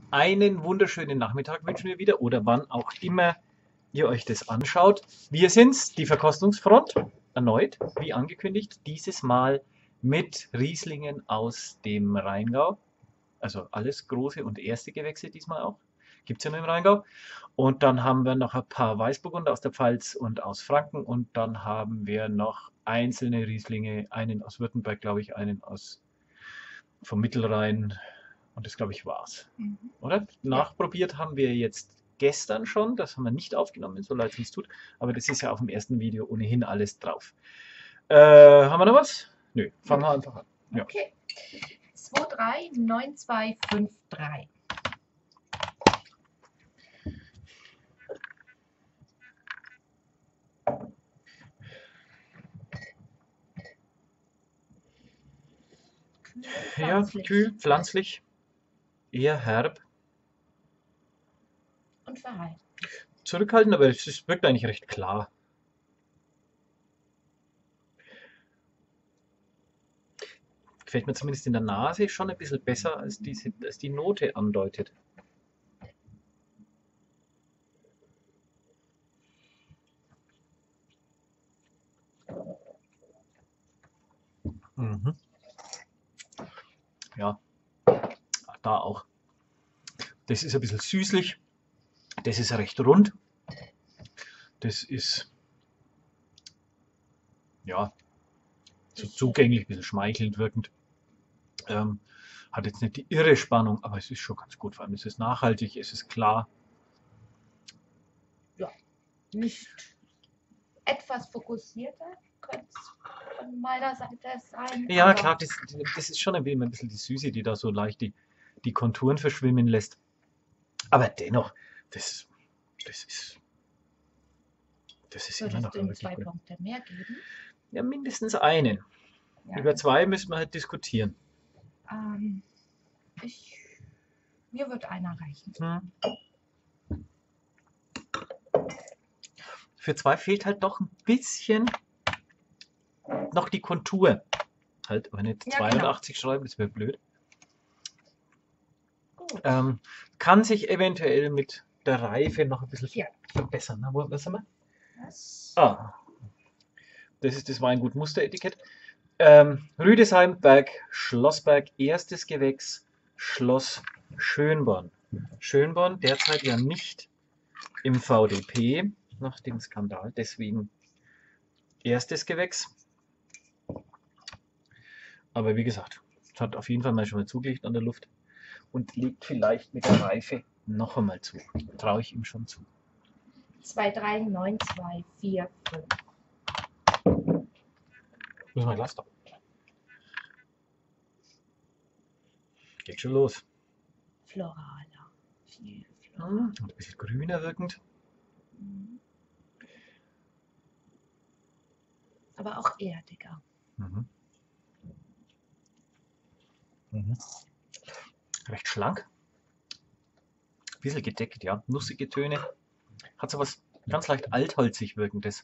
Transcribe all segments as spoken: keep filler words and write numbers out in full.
Einen wunderschönen Nachmittag wünschen wir wieder oder wann auch immer ihr euch das anschaut. Wir sind's, die Verkostungsfront, erneut, wie angekündigt, dieses Mal mit Rieslingen aus dem Rheingau. Also alles große und erste Gewächse diesmal auch. Gibt es ja nur im Rheingau. Und dann haben wir noch ein paar Weißburgunder aus der Pfalz und aus Franken. Und dann haben wir noch einzelne Rieslinge, einen aus Württemberg, glaube ich, einen aus vom Mittelrhein. Und das, glaube ich, war's. Mhm. Oder? Nachprobiert haben wir jetzt gestern schon. Das haben wir nicht aufgenommen, so leid es uns tut. Aber das ist ja auf dem ersten Video ohnehin alles drauf. Äh, haben wir noch was? Nö, fangen wir einfach an. Ja. Okay. zwei drei neun zwei fünf drei. Ja, kühl, pflanzlich, eher herb. Und verhalten. Zurückhaltend, aber es ist- wirkt eigentlich recht klar. Gefällt mir zumindest in der Nase schon ein bisschen besser, als, diese, als die Note andeutet. Mhm. Ja, da auch. Das ist ein bisschen süßlich. Das ist recht rund. Das ist, ja, so zugänglich, ein bisschen schmeichelnd wirkend. Ähm, hat jetzt nicht die irre Spannung, aber es ist schon ganz gut. Vor allem ist es nachhaltig, es ist klar. Ja, nicht etwas fokussierter könnte es von meiner Seite sein. Ja, aber klar, das, das ist schon ein bisschen die Süße, die da so leicht die, die Konturen verschwimmen lässt. Aber dennoch, das, das ist, das ist immer Würdest noch du ihm wirklich zwei gut. Punkte mehr geben? Ja, mindestens einen. Ja. Über zwei müssen wir halt diskutieren. Ähm, ich, mir wird einer reichen. Hm. Für zwei fehlt halt doch ein bisschen noch die Kontur. Halt, aber nicht Ja, zweiundachtzig schreiben, das wäre blöd. Gut. Ähm, kann sich eventuell mit der Reife noch ein bisschen Ja. verbessern. Na, wo, was haben wir? Das Ah, das ist das Weingut Musteretikett. Ähm, Rüdesheim, Berg, Schlossberg, erstes Gewächs, Schloss Schönborn. Schönborn derzeit ja nicht im V D P nach dem Skandal, deswegen erstes Gewächs. Aber wie gesagt, es hat auf jeden Fall mal schon mal zugelegt an der Luft und legt vielleicht mit der Reife noch einmal zu. Traue ich ihm schon zu. zwei drei neun zwei vier fünf. Muss mal Glas da. Geht schon los. Floraler. Viel Hm, Floral. und ein bisschen grüner wirkend. Mhm. Aber auch erdiger. Mhm. Mhm. Recht schlank. Ein bisschen gedeckt, ja. Nussige Töne. Hat so was ganz leicht altholzig wirkendes.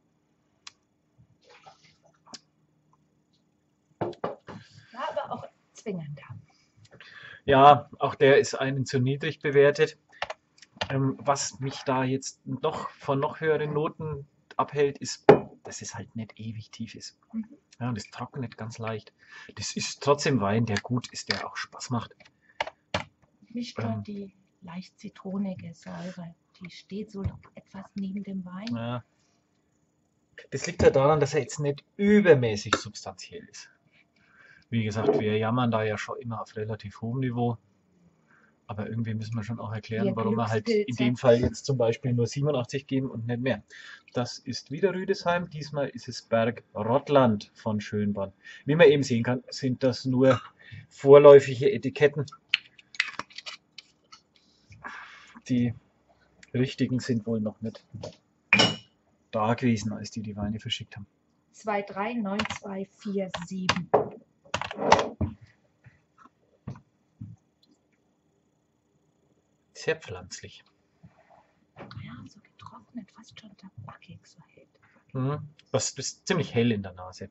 Ja, aber auch zwingender. Ja, auch der ist einen zu niedrig bewertet. Ähm, was mich da jetzt noch von noch höheren Noten abhält, ist, dass es halt nicht ewig tief ist. Mhm. Ja, und es trocknet ganz leicht. Das ist trotzdem Wein, der gut ist, der auch Spaß macht. Mich stört Ähm. die leicht zitronige Säure. Die steht so etwas neben dem Wein. Ja. Das liegt ja daran, dass er jetzt nicht übermäßig substanziell ist. Wie gesagt, wir jammern da ja schon immer auf relativ hohem Niveau. Aber irgendwie müssen wir schon auch erklären, Wir warum wir halt in Glückspilze. dem Fall jetzt zum Beispiel nur siebenundachtzig geben und nicht mehr. Das ist wieder Rüdesheim. Diesmal ist es Berg Rottland von Schönborn. Wie man eben sehen kann, sind das nur vorläufige Etiketten. Die richtigen sind wohl noch nicht da gewesen, als die die Weine verschickt haben. zwei drei neun zwei vier sieben. Sehr pflanzlich. Ja, so getrocknet, fast schon tabakig so hält. Mhm. Das ist ziemlich hell in der Nase.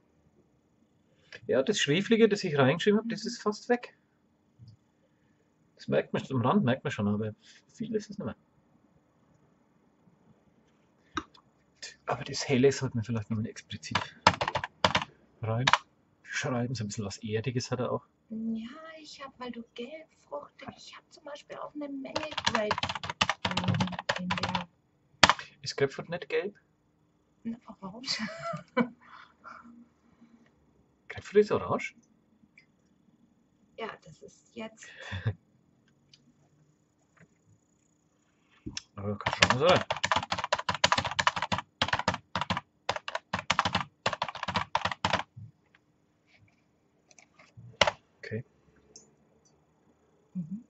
Ja, das Schweflige, das ich reingeschrieben habe, das ist fast weg. Das merkt man, am Rand merkt man schon, aber viel ist es nicht mehr. Aber das Helle sollte man vielleicht nochmal explizit reinschreiben. So ein bisschen was Erdiges hat er auch. Ja, ich habe, weil du Gelbfrucht, ich habe zum Beispiel auch eine Menge Grapefruit in der. Ist Grapefruit nicht gelb? Na, orange. Grapefruit ist orange? Ja, das ist jetzt. Aber kann schon mal sein. Okay. Mhm.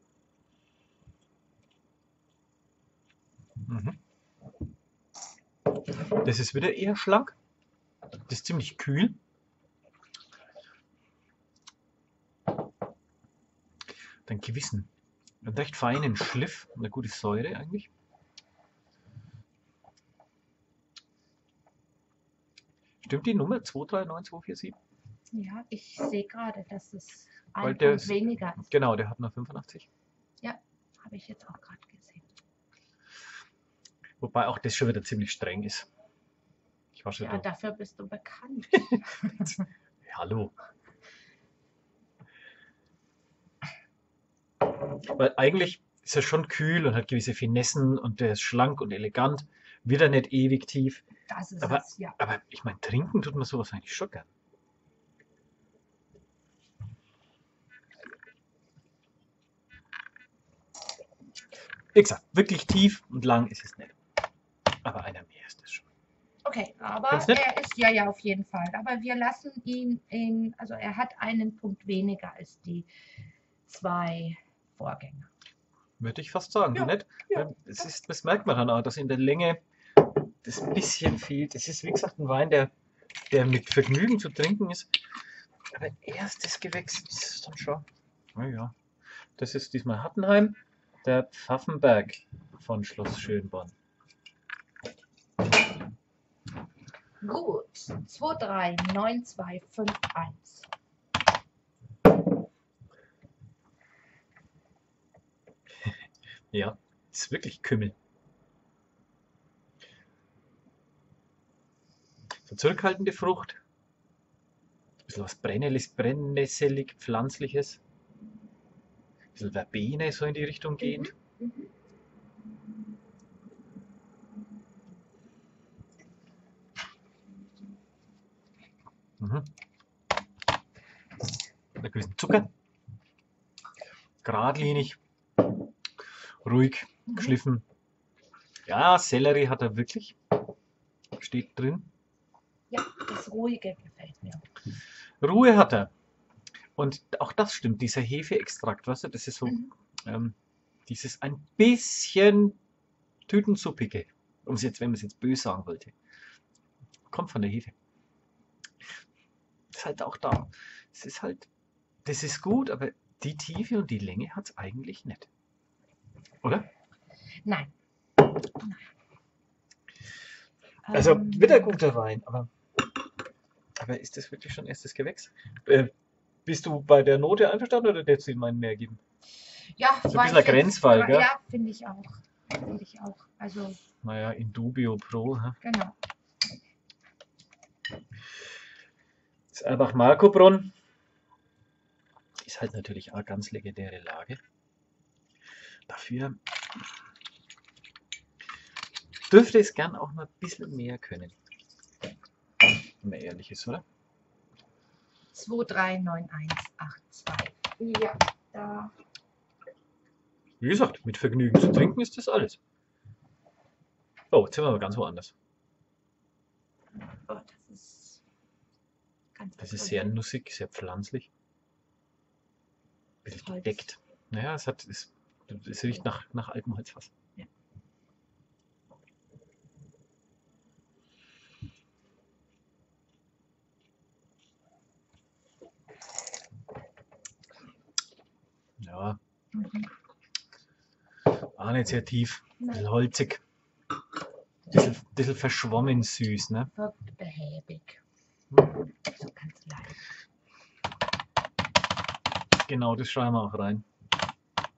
Mhm. Das ist wieder eher schlank. Das ist ziemlich kühl. Einen gewissen, einen recht feinen Schliff, eine gute Säure eigentlich. Stimmt die Nummer zwei drei neun zwei vier sieben? Ja, ich sehe gerade, dass es Weil ein der Punkt ist- weniger ist. Genau, der hat nur fünfundachtzig. Habe ich jetzt auch gerade gesehen. Wobei auch das schon wieder ziemlich streng ist. Ich war schon Ja, da. dafür bist du bekannt. Hallo. Weil eigentlich ist er schon kühl und hat gewisse Finessen und der ist schlank und elegant. Wird er nicht ewig tief. Das ist Aber- es, ja. Aber ich meine, trinken tut man sowas eigentlich schon gern. Wie gesagt, wirklich tief und lang ist es nicht. Aber einer mehr ist es schon. Okay, aber Findest du nicht? er ist ja ja auf jeden Fall. Aber wir lassen ihn in, also er hat einen Punkt weniger als die zwei Vorgänger. Würde ich fast sagen, Ja, du nicht? ja, Weil es ist, das merkt man dann auch, dass in der Länge das bisschen fehlt. Das ist, wie gesagt, ein Wein, der, der mit Vergnügen zu trinken ist. Aber erstes Gewächs ist es dann schon. Naja, das ist diesmal Hattenheim, der Pfaffenberg von Schloss Schönborn. Gut. zwei drei neun zwei fünf eins. Ja, ist wirklich Kümmel. So zurückhaltende Frucht. Ein bisschen was Brenneliges, Brennnesselig, Pflanzliches. Ein bisschen Verbene so in die Richtung gehend. Mhm. Mhm. Einen gewissen Zucker. Geradlinig. Ruhig, Mhm. geschliffen. Ja, Sellerie hat er wirklich. Steht drin. Ja, das Ruhige gefällt mir. Ruhe hat er. Und auch das stimmt, dieser Hefeextrakt, weißt du, das ist so, Mhm. ähm, dieses ein bisschen Tütensuppige, um es jetzt, wenn man es jetzt böse sagen wollte, kommt von der Hefe. Ist halt auch da. Es ist halt, das ist gut, aber die Tiefe und die Länge hat es eigentlich nicht. Oder? Nein. Also, Ähm, wird ein guter Wein, aber, aber ist das wirklich schon erstes Gewächs? Äh, bist du bei der Note einverstanden oder hättest du ihm einen mehr geben? Ja, So ein war bisschen ich ein jetzt Grenzfall, gra- gell? Ja, finde ich auch. Finde ich auch. Also, Naja, in dubio pro. Hä? genau. Das Erbach-Markobrunn ist halt natürlich auch ganz legendäre Lage. Dafür dürfte es gern auch noch ein bisschen mehr können. Wenn man ehrlich ist, oder? zwei drei neun eins acht zwei. Ja, da. Wie gesagt, mit Vergnügen zu trinken ist das alles. Oh, jetzt sind wir aber ganz woanders. Oh, das ist ganz Das ist sehr nussig, sehr pflanzlich. Ein bisschen Holz. gedeckt. Naja, es, hat, es, es riecht nach, nach altem Holzfass. Ja. Ja, Mhm. auch nicht sehr tief. Ein Nein. bisschen holzig. Ein bisschen, bisschen verschwommen süß, ne? Wirkt behäbig. So ganz leicht. Genau, das schreiben wir auch rein.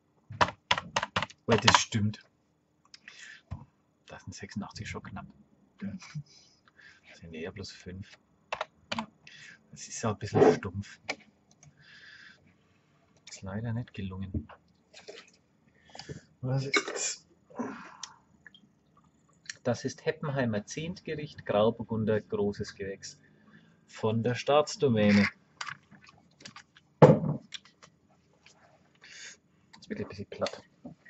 Weil das stimmt. Das sind sechsundachtzig schon knapp. Das sind eher bloß fünf. Das ist auch ein bisschen stumpf. Ist leider nicht gelungen. Was ist das? Das ist Heppenheimer Zehntgericht, Grauburgunder, großes Gewächs von der Staatsdomäne. Ist wirklich ein bisschen platt.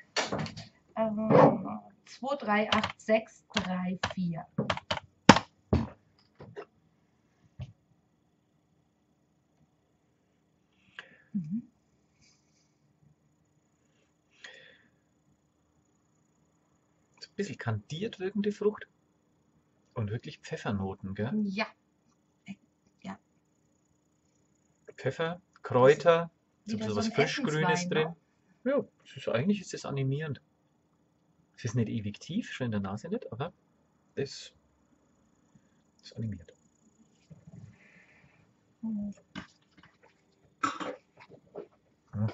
Ähm, zwei drei acht sechs drei vier. Mhm. Ein bisschen kandiert wirkende Frucht und wirklich Pfeffernoten, gell? Ja. Pfeffer, Kräuter, so ein Wieder bisschen so was ein Frischgrünes Essenswein, drin. ne? Ja, es ist, eigentlich ist es animierend. Es ist nicht ewig tief, schon in der Nase nicht, aber es ist animiert. Mhm. Ja.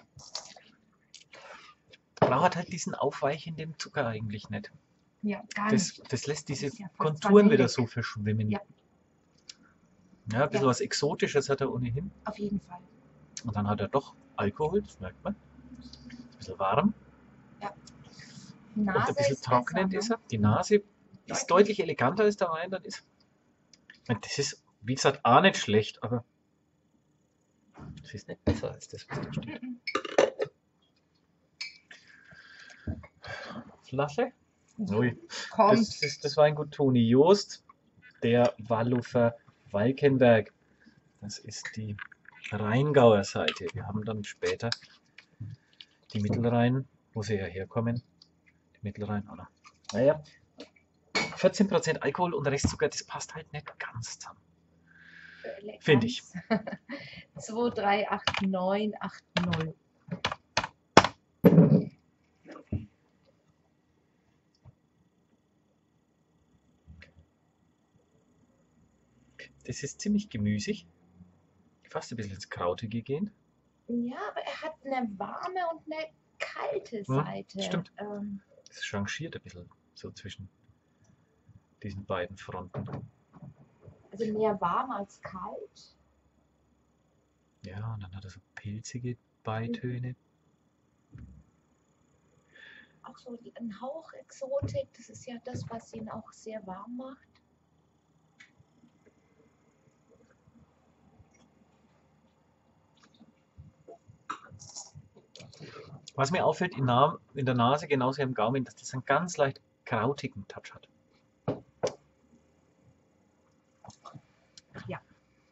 Braucht halt diesen aufweichenden Zucker eigentlich nicht. Ja, gar Das, nicht. das lässt diese ist ja fast Konturen wieder vanillig. so verschwimmen. Ja. Ja, ein bisschen Ja. was Exotisches hat er ohnehin. Auf jeden Fall. Und dann hat er doch Alkohol, das merkt man. Ein bisschen warm. Und Nase ein bisschen ist trocknend besser, ist ne? er. Die Nase ist Deutlich. deutlich eleganter als der Wein dann ist. Und das ist, wie gesagt, auch nicht schlecht, aber es ist nicht besser als das, was da steht. Mhm. Flasche? Ui. Kommt. Das, ist, das Weingut Toni Joost, der Wallufer Walkenberg. Das ist die Rheingauer Seite. Wir haben dann später die Mittelrhein, wo sie ja herkommen. Die Mittelrhein auch noch. Naja, vierzehn Prozent Alkohol und Restzucker, das passt halt nicht ganz zusammen. Finde ich. zwei drei acht neun acht null. Das ist ziemlich gemüsig. Fast ein bisschen ins Krautige gehend. Ja, aber er hat eine warme und eine kalte Hm, Seite. stimmt. Ähm, Es changiert ein bisschen so zwischen diesen beiden Fronten. also mehr warm als kalt. Ja, und dann hat er so pilzige Beitöne. Auch so ein Hauch Exotik. Das ist ja das, was ihn auch sehr warm macht. Was mir auffällt in, Na in der Nase, genauso wie im Gaumen, dass das einen ganz leicht krautigen Touch hat. Ja.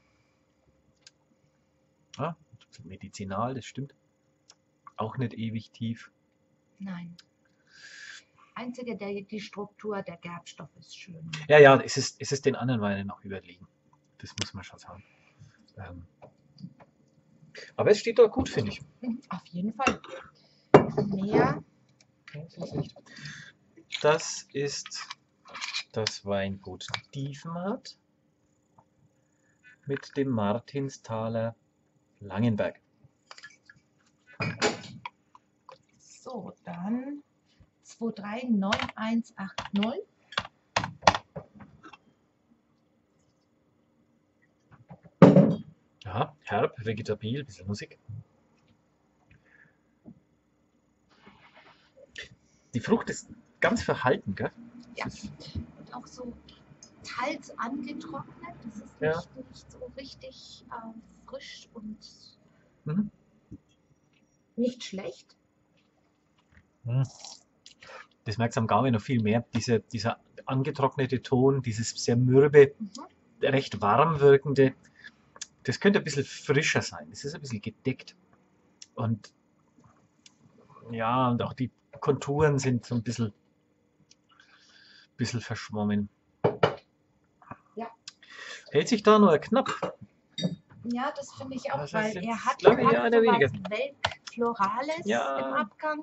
Ja, medizinal, das stimmt. Auch nicht ewig tief. Nein. Einzige, der, die Struktur, der Gerbstoff ist schön. Ja, ja, es ist, es ist den anderen Weinen noch überlegen. Das muss man schon sagen. Ähm, aber es steht da gut, finde ich. Mhm, auf jeden Fall. Mehr. Das ist das Weingut Diefenhardt mit dem Martinsthaler Langenberg. So, dann zwei drei neun eins acht null. Ja, herb, vegetabil, ein bisschen Musik. Die Frucht ist ganz verhalten, gell? Ja. Das ist, Und auch so teils angetrocknet. Das ist Ja. nicht, nicht so richtig äh, frisch und mhm. nicht schlecht. Das merkt am Gaumen noch viel mehr. Diese, dieser angetrocknete Ton, dieses sehr mürbe, Mhm. recht warm wirkende, das könnte ein bisschen frischer sein. Das ist ein bisschen gedeckt. Und ja, und auch die Konturen sind so ein bisschen, bisschen verschwommen. Ja. Hält sich da nur knapp. Ja, das finde ich auch, Das ist weil jetzt, er hat, glaube ich, hat ja, einer so weniger. was Weltflorales Ja. im Abgang.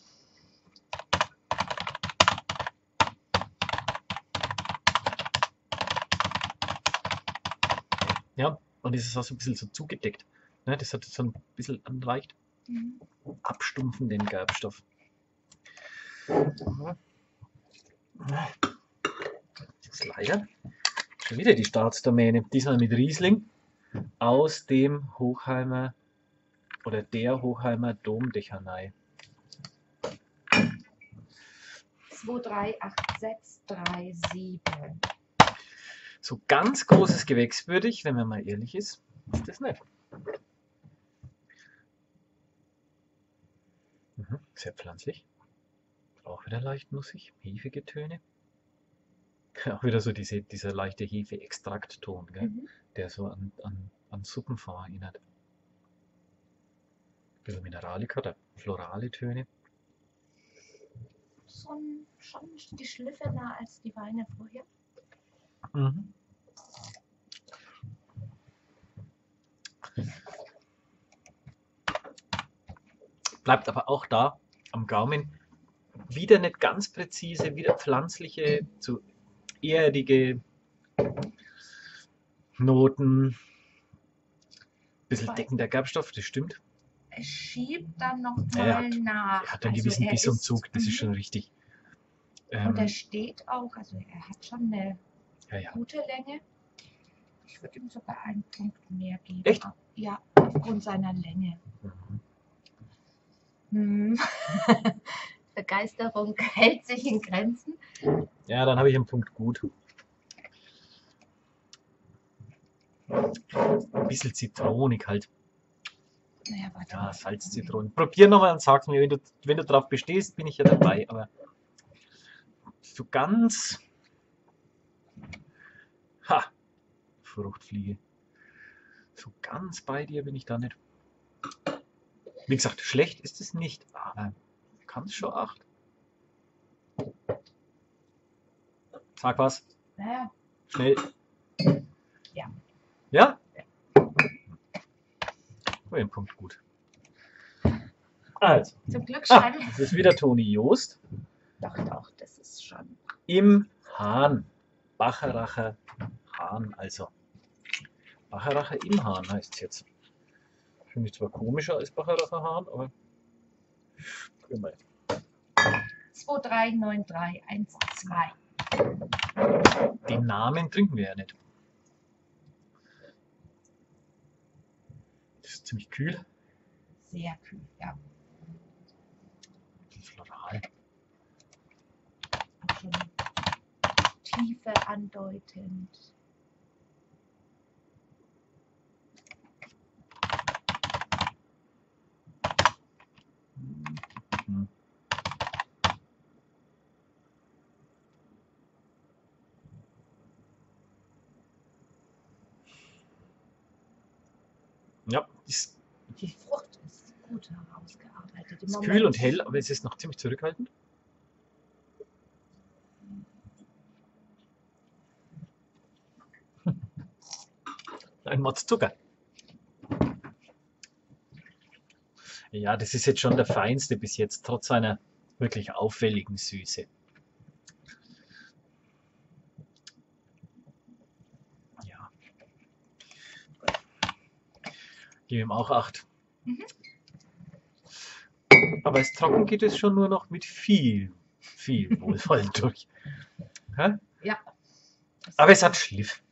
Ja, und es ist auch so ein bisschen so zugedeckt. Ne, das hat so ein bisschen einen leicht Mhm. abstumpfenden Gerbstoff. Das ist leider schon wieder die Staatsdomäne. Diesmal mit Riesling aus dem Hochheimer oder der Hochheimer Domdechanei. zwei drei acht sechs drei sieben. So ganz großes Gewächs würdig, wenn man mal ehrlich ist, ist das nicht. Mhm, sehr pflanzlich. Auch wieder leicht nussig, hefige Töne. Auch wieder so diese, dieser leichte Hefe-Extraktton, gell? Mhm. Der so an, an, an Suppenfond erinnert. Ein bisschen Mineralik oder florale Töne. Schon, schon geschliffener als die Weine vorher. Mhm. Bleibt aber auch da am Gaumen wieder nicht ganz präzise, wieder pflanzliche, so erdige Noten. Bisschen deckender Gerbstoff, das stimmt. Es schiebt dann noch Er mal hat, nach. er hat einen Also gewissen er Biss und ist- Zug, das ist mhm. schon richtig. Und er Ähm, steht auch, also er hat schon eine ja, ja. gute Länge. Ich würde ihm sogar einen Punkt mehr geben. Echt? Ja, aufgrund seiner Länge. Mhm. Hm. Begeisterung hält sich in Grenzen. Ja, dann habe ich einen Punkt gut. Ein bisschen zitronig halt. Naja, warte Ja, mal. Salz, Zitronen. Probier nochmal und sag's mir, wenn du, wenn du drauf bestehst, bin ich ja dabei. Aber so ganz. Ha! Fruchtfliege. So ganz bei dir bin ich da nicht. Wie gesagt, schlecht ist es nicht, aber kann es schon acht. Sag was. Naja, Schnell. Ja. Ja? Oh, ein Punkt gut. Also. zum Glück Ah, schreiben. das ist wieder Toni Joost. Doch, doch, das ist schon. Im Hahn. Bacheracher Hahn, also. Bacheracher im Hahn heißt es jetzt. Finde ich zwar komischer als Bacheracher Hahn, aber. Immer. zwei drei neun drei eins zwei. Den Namen trinken wir ja nicht. Das ist ziemlich kühl. Sehr kühl, ja. Floral. Auch schon Tiefe andeutend. Hm. Ja, ist, Die Frucht ist gut herausgearbeitet. Im ist Moment kühl und hell, aber es ist noch ziemlich zurückhaltend. Ein Matz Zucker. Ja, das ist jetzt schon der feinste bis jetzt, trotz seiner wirklich auffälligen Süße. Ja. Gebe ihm auch acht. Mhm. Aber als trocken geht es schon nur noch mit viel, viel Wohlwollen durch. Hä? Ja. Aber es hat Schliff.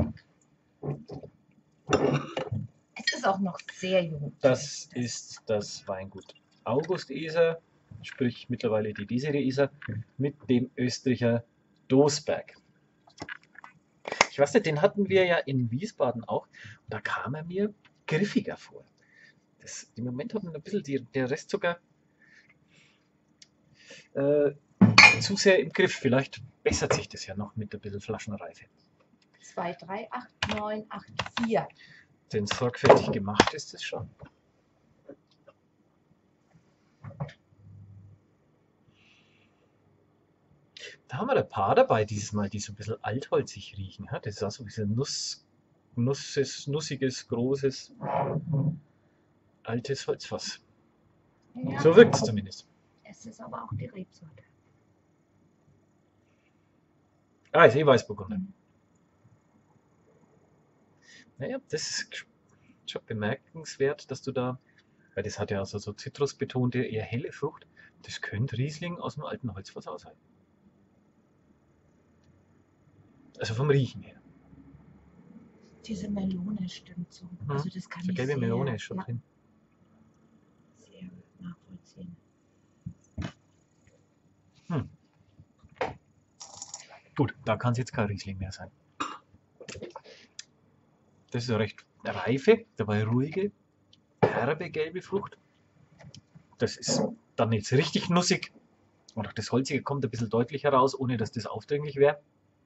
Es ist auch noch sehr jung. Das ist das Weingut August Eser, sprich mittlerweile die Desiree Eser, mit dem Österreicher Dosberg. Ich weiß nicht, den hatten wir ja in Wiesbaden auch. Und da kam er mir griffiger vor. Das, Im Moment hat man ein bisschen die, der Restzucker äh, zu sehr im Griff. Vielleicht bessert sich das ja noch mit ein bisschen Flaschenreife. zwei drei acht neun acht vier. Denn sorgfältig gemacht ist es schon. Da haben wir ein paar dabei dieses Mal, die so ein bisschen altholzig riechen. Das ist auch so ein bisschen Nuss, nusses, nussiges, großes, altes Holzfass. Ja, So wirkt es zumindest. es ist aber auch die Rebsorte. Ah, ist eh Weißburgunder. Mhm. Naja, das ist schon bemerkenswert, dass du da, weil das hat ja also so zitrusbetonte, eher helle Frucht, Das könnte Riesling aus dem alten Holzfass sein. Also vom Riechen her. Diese Melone stimmt so. Mhm. Also das kann So ich gelbe sehr, Melone ist schon ja, drin. sehr nachvollziehen. Hm. Gut, da kann es jetzt kein Riesling mehr sein. Das ist eine recht reife, dabei ruhige, herbe gelbe Frucht. Das ist dann jetzt richtig nussig. Und auch das Holzige kommt ein bisschen deutlicher raus, ohne dass das aufdringlich wäre.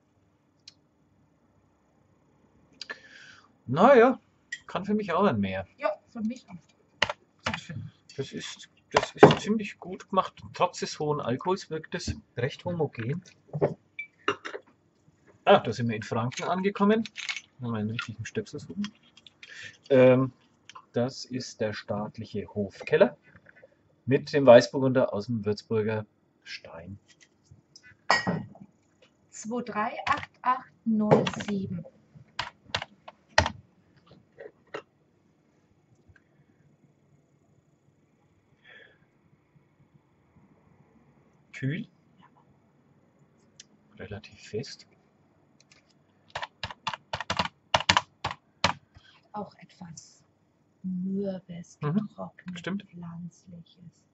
Naja, kann für mich auch ein mehr. Ja, für mich auch. Das ist, das ist ziemlich gut gemacht. Trotz des hohen Alkohols wirkt es recht homogen. Ah, da sind wir in Franken angekommen. Mal einen richtigen Stöpsel suchen. Ähm, das ist der staatliche Hofkeller mit dem Weißburgunder aus dem Würzburger Stein. zwei drei acht acht null sieben. Kühl. Relativ fest. Auch etwas Mürbes, Mhm, getrocknet, stimmt. Pflanzliches.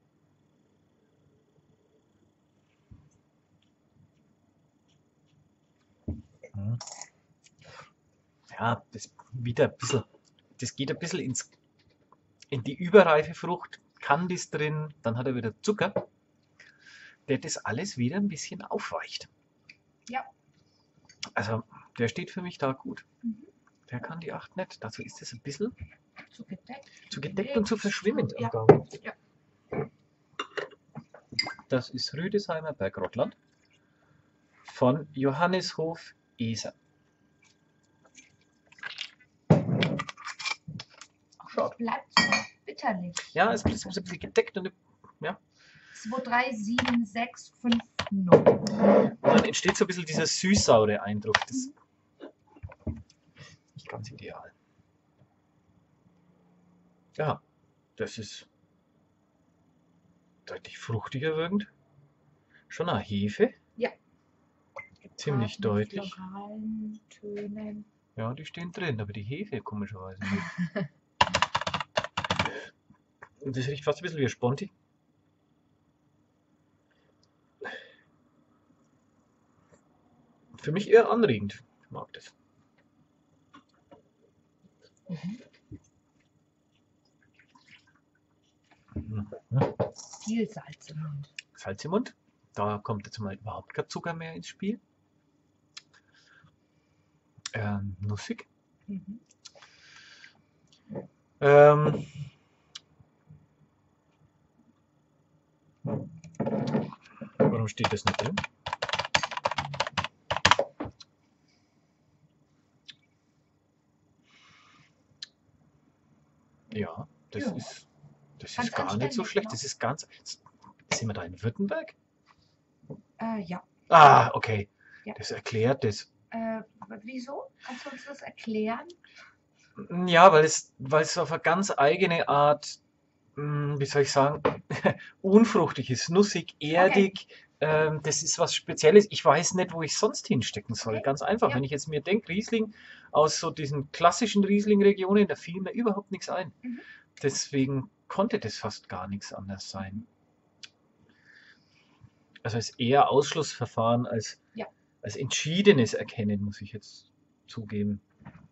Ja, das wieder ein bisschen, das geht ein bisschen ins, in die überreife Frucht. Kandis drin, dann hat er wieder Zucker, der das alles wieder ein bisschen aufweicht. Ja. Also, der steht für mich da gut. Mhm. Der kann die acht nicht. Dazu ist es ein bisschen Zu gedeckt. zu gedeckt und zu verschwimmend am Ja. Gaumen. Ja. Das ist Rüdesheimer Bergrottland von Johannishof Eser. Es bleibt so bitterlich. Ja, es ist ein bisschen gedeckt und ja. zwei drei sieben sechs fünf null. Dann entsteht so ein bisschen dieser süß-saure Eindruck. Das ist nicht ganz ideal. Ja, das ist deutlich fruchtiger wirkend. Schon eine Hefe. Ja. Ziemlich Gepaart mit deutlich. floralen Tönen. Ja, die stehen drin, aber die Hefe komischerweise nicht. Und das riecht fast ein bisschen wie ein Sponti. Für mich eher anregend. Ich mag das. Mhm. Mhm. Viel Salz im Mund. Salz im Mund. Da kommt jetzt mal überhaupt kein Zucker mehr ins Spiel. Ähm, nussig. Mhm. Ähm, warum steht das nicht drin? Ja, das Ja. ist, das Ganz ist gar nicht so anständig, schlecht. ne? Das ist ganz. Sind wir da in Württemberg? Äh, ja. Ah, okay. Ja. Das erklärt das. Äh, wieso? Kannst du uns das erklären? Ja, weil es, weil es auf eine ganz eigene Art, mh, wie soll ich sagen, unfruchtig ist, nussig, erdig. Ähm, das ist was Spezielles. Ich weiß nicht, wo ich sonst hinstecken soll. Okay. Ganz einfach. Ja. Wenn ich jetzt mir denke, Riesling aus so diesen klassischen Riesling-Regionen, da fiel mir überhaupt nichts ein. Mhm. Deswegen konnte das fast gar nichts anders sein. Also es ist eher Ausschlussverfahren als, Ja. als entschiedenes Erkennen, muss ich jetzt zugeben.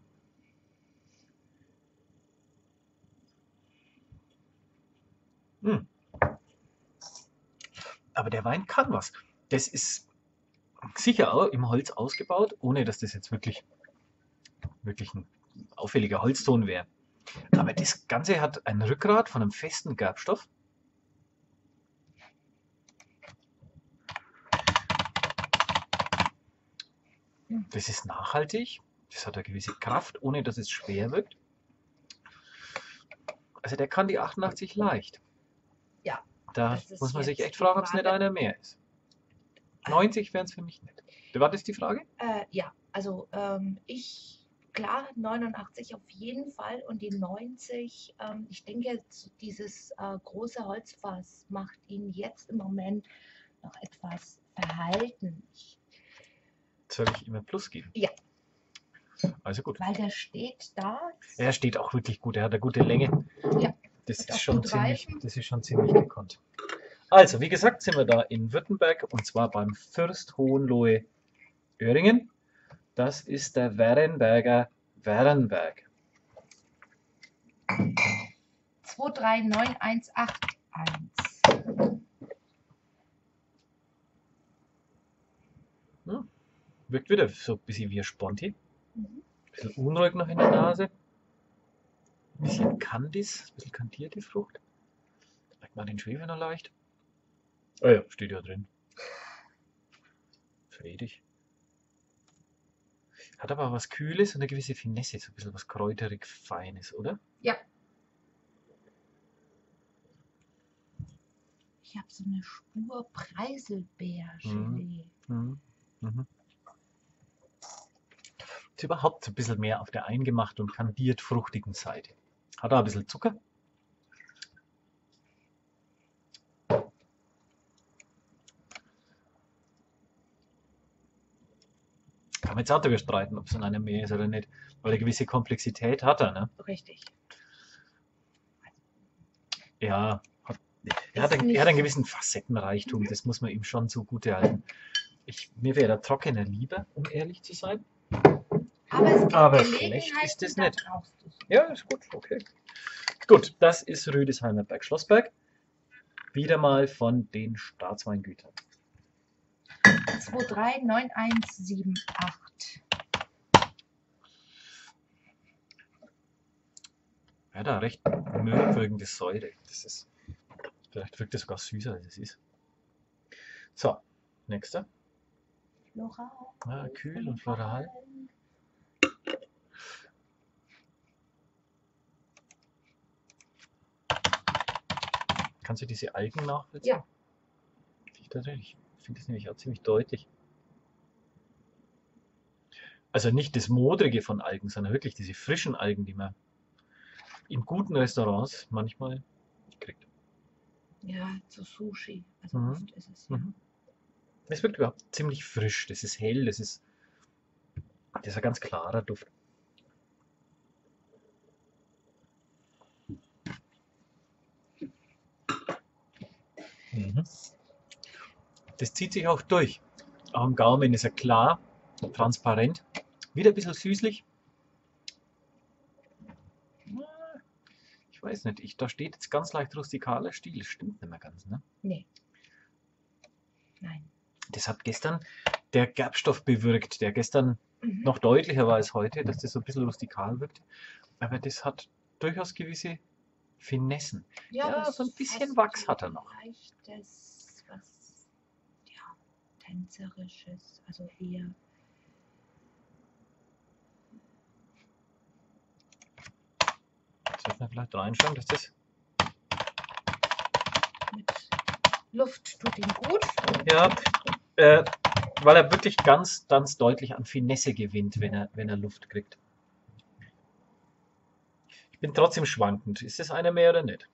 Hm. Aber der Wein kann was. Das ist sicher auch im Holz ausgebaut, ohne dass das jetzt wirklich, wirklich ein auffälliger Holzton wäre. Aber das Ganze hat ein Rückgrat von einem festen Gerbstoff. Das ist nachhaltig, das hat eine gewisse Kraft, ohne dass es schwer wirkt. Also der kann die achtundachtzig leicht. Ja, Da das ist muss man sich jetzt echt die fragen, ob es nicht Frage. einer mehr ist. neunzig wären es für mich nicht. War das die Frage? Äh, ja, also ähm, ich klar, neunundachtzig auf jeden Fall und die neunzig, ähm, ich denke, dieses äh, große Holzfass macht ihn jetzt im Moment noch etwas verhalten. Ich, Soll ich ihm ein Plus geben? Ja. Also gut. Weil der steht da. Er steht auch wirklich gut, er hat eine gute Länge. Ja. Das Wird ist auch schon gut ziemlich, reifen. das ist schon ziemlich gekonnt. Also, wie gesagt, sind wir da in Württemberg und zwar beim Fürst Hohenlohe Öhringen. Das ist der Werenberger Werenberg. zwei drei neun eins acht eins. Hm. Wirkt wieder so ein bisschen wie ein Sponti. Mhm. Ein bisschen unruhig noch in der Nase. Ein bisschen Kandis, ein bisschen kantiert die Frucht. Merkt man den Schwefel noch leicht. Ah ja, steht ja drin. Fredig. Hat aber was Kühles und eine gewisse Finesse, so ein bisschen was kräuterig Feines, oder? Ja. Ich habe so eine Spur Preiselbeer-Gelee. Mhm. Mhm. Ist überhaupt so ein bisschen mehr auf der eingemacht und kandiert fruchtigen Seite. Hat auch ein bisschen Zucker. Kann man jetzt auch darüber streiten, ob es in einem mehr ist oder nicht. Weil eine gewisse Komplexität hat er, ne? Richtig. Ja, hat, er, hat Ist einen, nicht- er hat einen gewissen Facettenreichtum, das muss man ihm schon zugute halten. Ich, mir wäre der Trockener lieber, um ehrlich zu sein. Aber es gibt Aber Gelegenheiten, schlecht ist das da nicht. brauchst du es. Ja, ist gut, okay. Gut, das ist Rüdesheimer Berg Schlossberg. Wieder mal von den Staatsweingütern. zwei drei neun eins sieben acht. Ja, da recht müllwirkende Säure. Das ist, vielleicht wirkt es sogar süßer, als es ist. So, nächster. Floral. Ja, kühl und floral. Kannst du diese Algen nachvollziehen? Ja. Ich tatsächlich. Ich finde das nämlich auch ziemlich deutlich. Also nicht das Modrige von Algen, sondern wirklich diese frischen Algen, die man in guten Restaurants manchmal kriegt. Ja, zu Sushi. Also Mhm. oft ist es ja. Mhm. Es wirkt überhaupt ziemlich frisch. Das ist hell, das ist, das ist ein ganz klarer Duft. Mhm. Das zieht sich auch durch. Am Gaumen ist er klar, transparent, wieder ein bisschen süßlich. Ich weiß nicht, ich, da steht jetzt ganz leicht rustikaler Stil. Das stimmt nicht mehr ganz, ne? Nee. Nein. Das hat gestern der Gerbstoff bewirkt, der gestern Mhm. noch deutlicher war als heute, dass das so ein bisschen rustikal wirkt. Aber das hat durchaus gewisse Finessen. Ja, das so ein bisschen fast Wachs hat er noch. Leichtes, was, ja, tänzerisches, also eher. Sollte man vielleicht reinschauen, dass das. Mit Luft tut ihm gut. Ja, äh, weil er wirklich ganz, ganz deutlich an Finesse gewinnt, wenn er, wenn er Luft kriegt. Ich bin trotzdem schwankend. Ist das einer mehr oder nicht?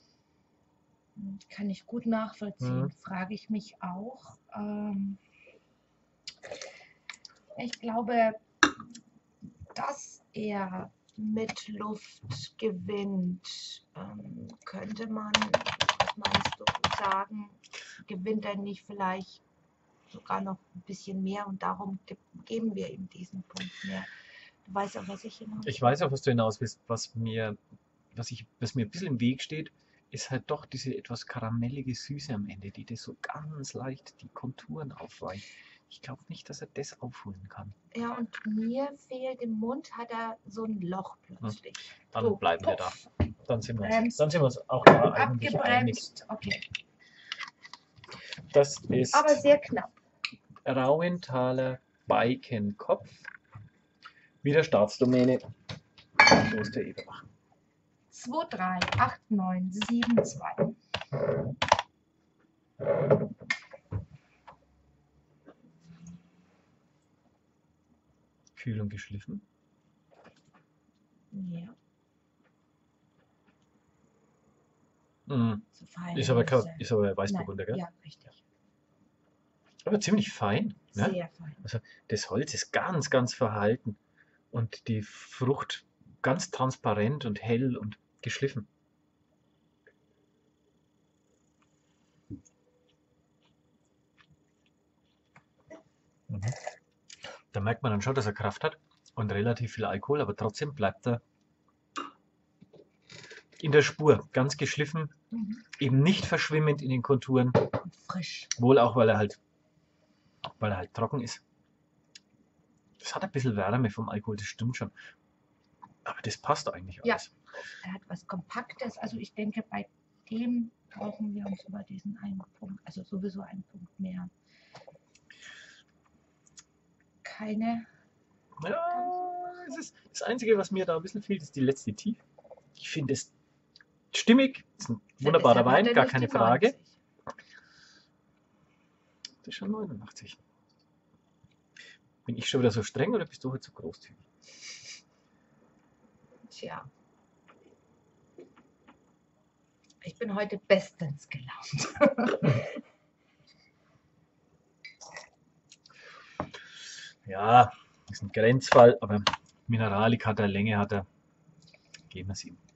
Kann ich gut nachvollziehen. Mhm. Frage ich mich auch. Ähm, ich glaube, dass er mit Luft gewinnt, ähm, könnte man, was meinst du, sagen, gewinnt er nicht vielleicht sogar noch ein bisschen mehr und darum ge geben wir ihm diesen Punkt mehr. Du weißt auch, was ich hinaus Ich weiß auch, was du hinaus willst. Was mir, was ich, was mir ein bisschen im Weg steht, ist halt doch diese etwas karamellige Süße am Ende, die das so ganz leicht die Konturen aufweicht. Ich glaube nicht, dass er das aufholen kann. Ja, und mir fehlt im Mund, hat er so ein Loch plötzlich. Dann So, bleiben wir da. puff, Dann sind wir uns, Bremst. dann sind wir uns auch da eigentlich einig. abgebremst. Okay, Das ist aber sehr knapp. Rauenthaler Beikenkopf. Wieder Staatsdomäne. Kloster Eberbach. zwei drei acht neun sieben zwei. Kühl und geschliffen. Ja, Mhm. so feine Ist aber, kein- Nüsse. ist aber Nein, Weißburgunder, gell? ja, richtig. Aber ziemlich fein. Ne? Sehr fein. Also das Holz ist ganz, ganz verhalten und die Frucht ganz transparent und hell und geschliffen. Mhm. Da merkt man dann schon, dass er Kraft hat und relativ viel Alkohol, aber trotzdem bleibt er in der Spur, ganz geschliffen, Mhm. eben nicht verschwimmend in den Konturen, Und frisch. wohl auch, weil er halt, weil er halt trocken ist. Das hat ein bisschen Wärme vom Alkohol, das stimmt schon. Aber das passt eigentlich Ja. alles. Er hat was Kompaktes. Also ich denke, bei dem brauchen wir uns über diesen einen Punkt, also sowieso einen Punkt mehr. Keine. Ja, es ist das Einzige, was mir da ein bisschen fehlt, ist die letzte Tief. Ich finde es stimmig, ist ein wunderbarer Deshalb hat Wein, er gar nicht keine die Frage. neunzig. Das ist schon neunundachtzig. Bin ich schon wieder so streng oder bist du heute so großzügig? Tja. Ich bin heute bestens gelaunt. Ja, ist ein Grenzfall, aber Mineralik hat er, Länge hat er. Geben wir es ihm.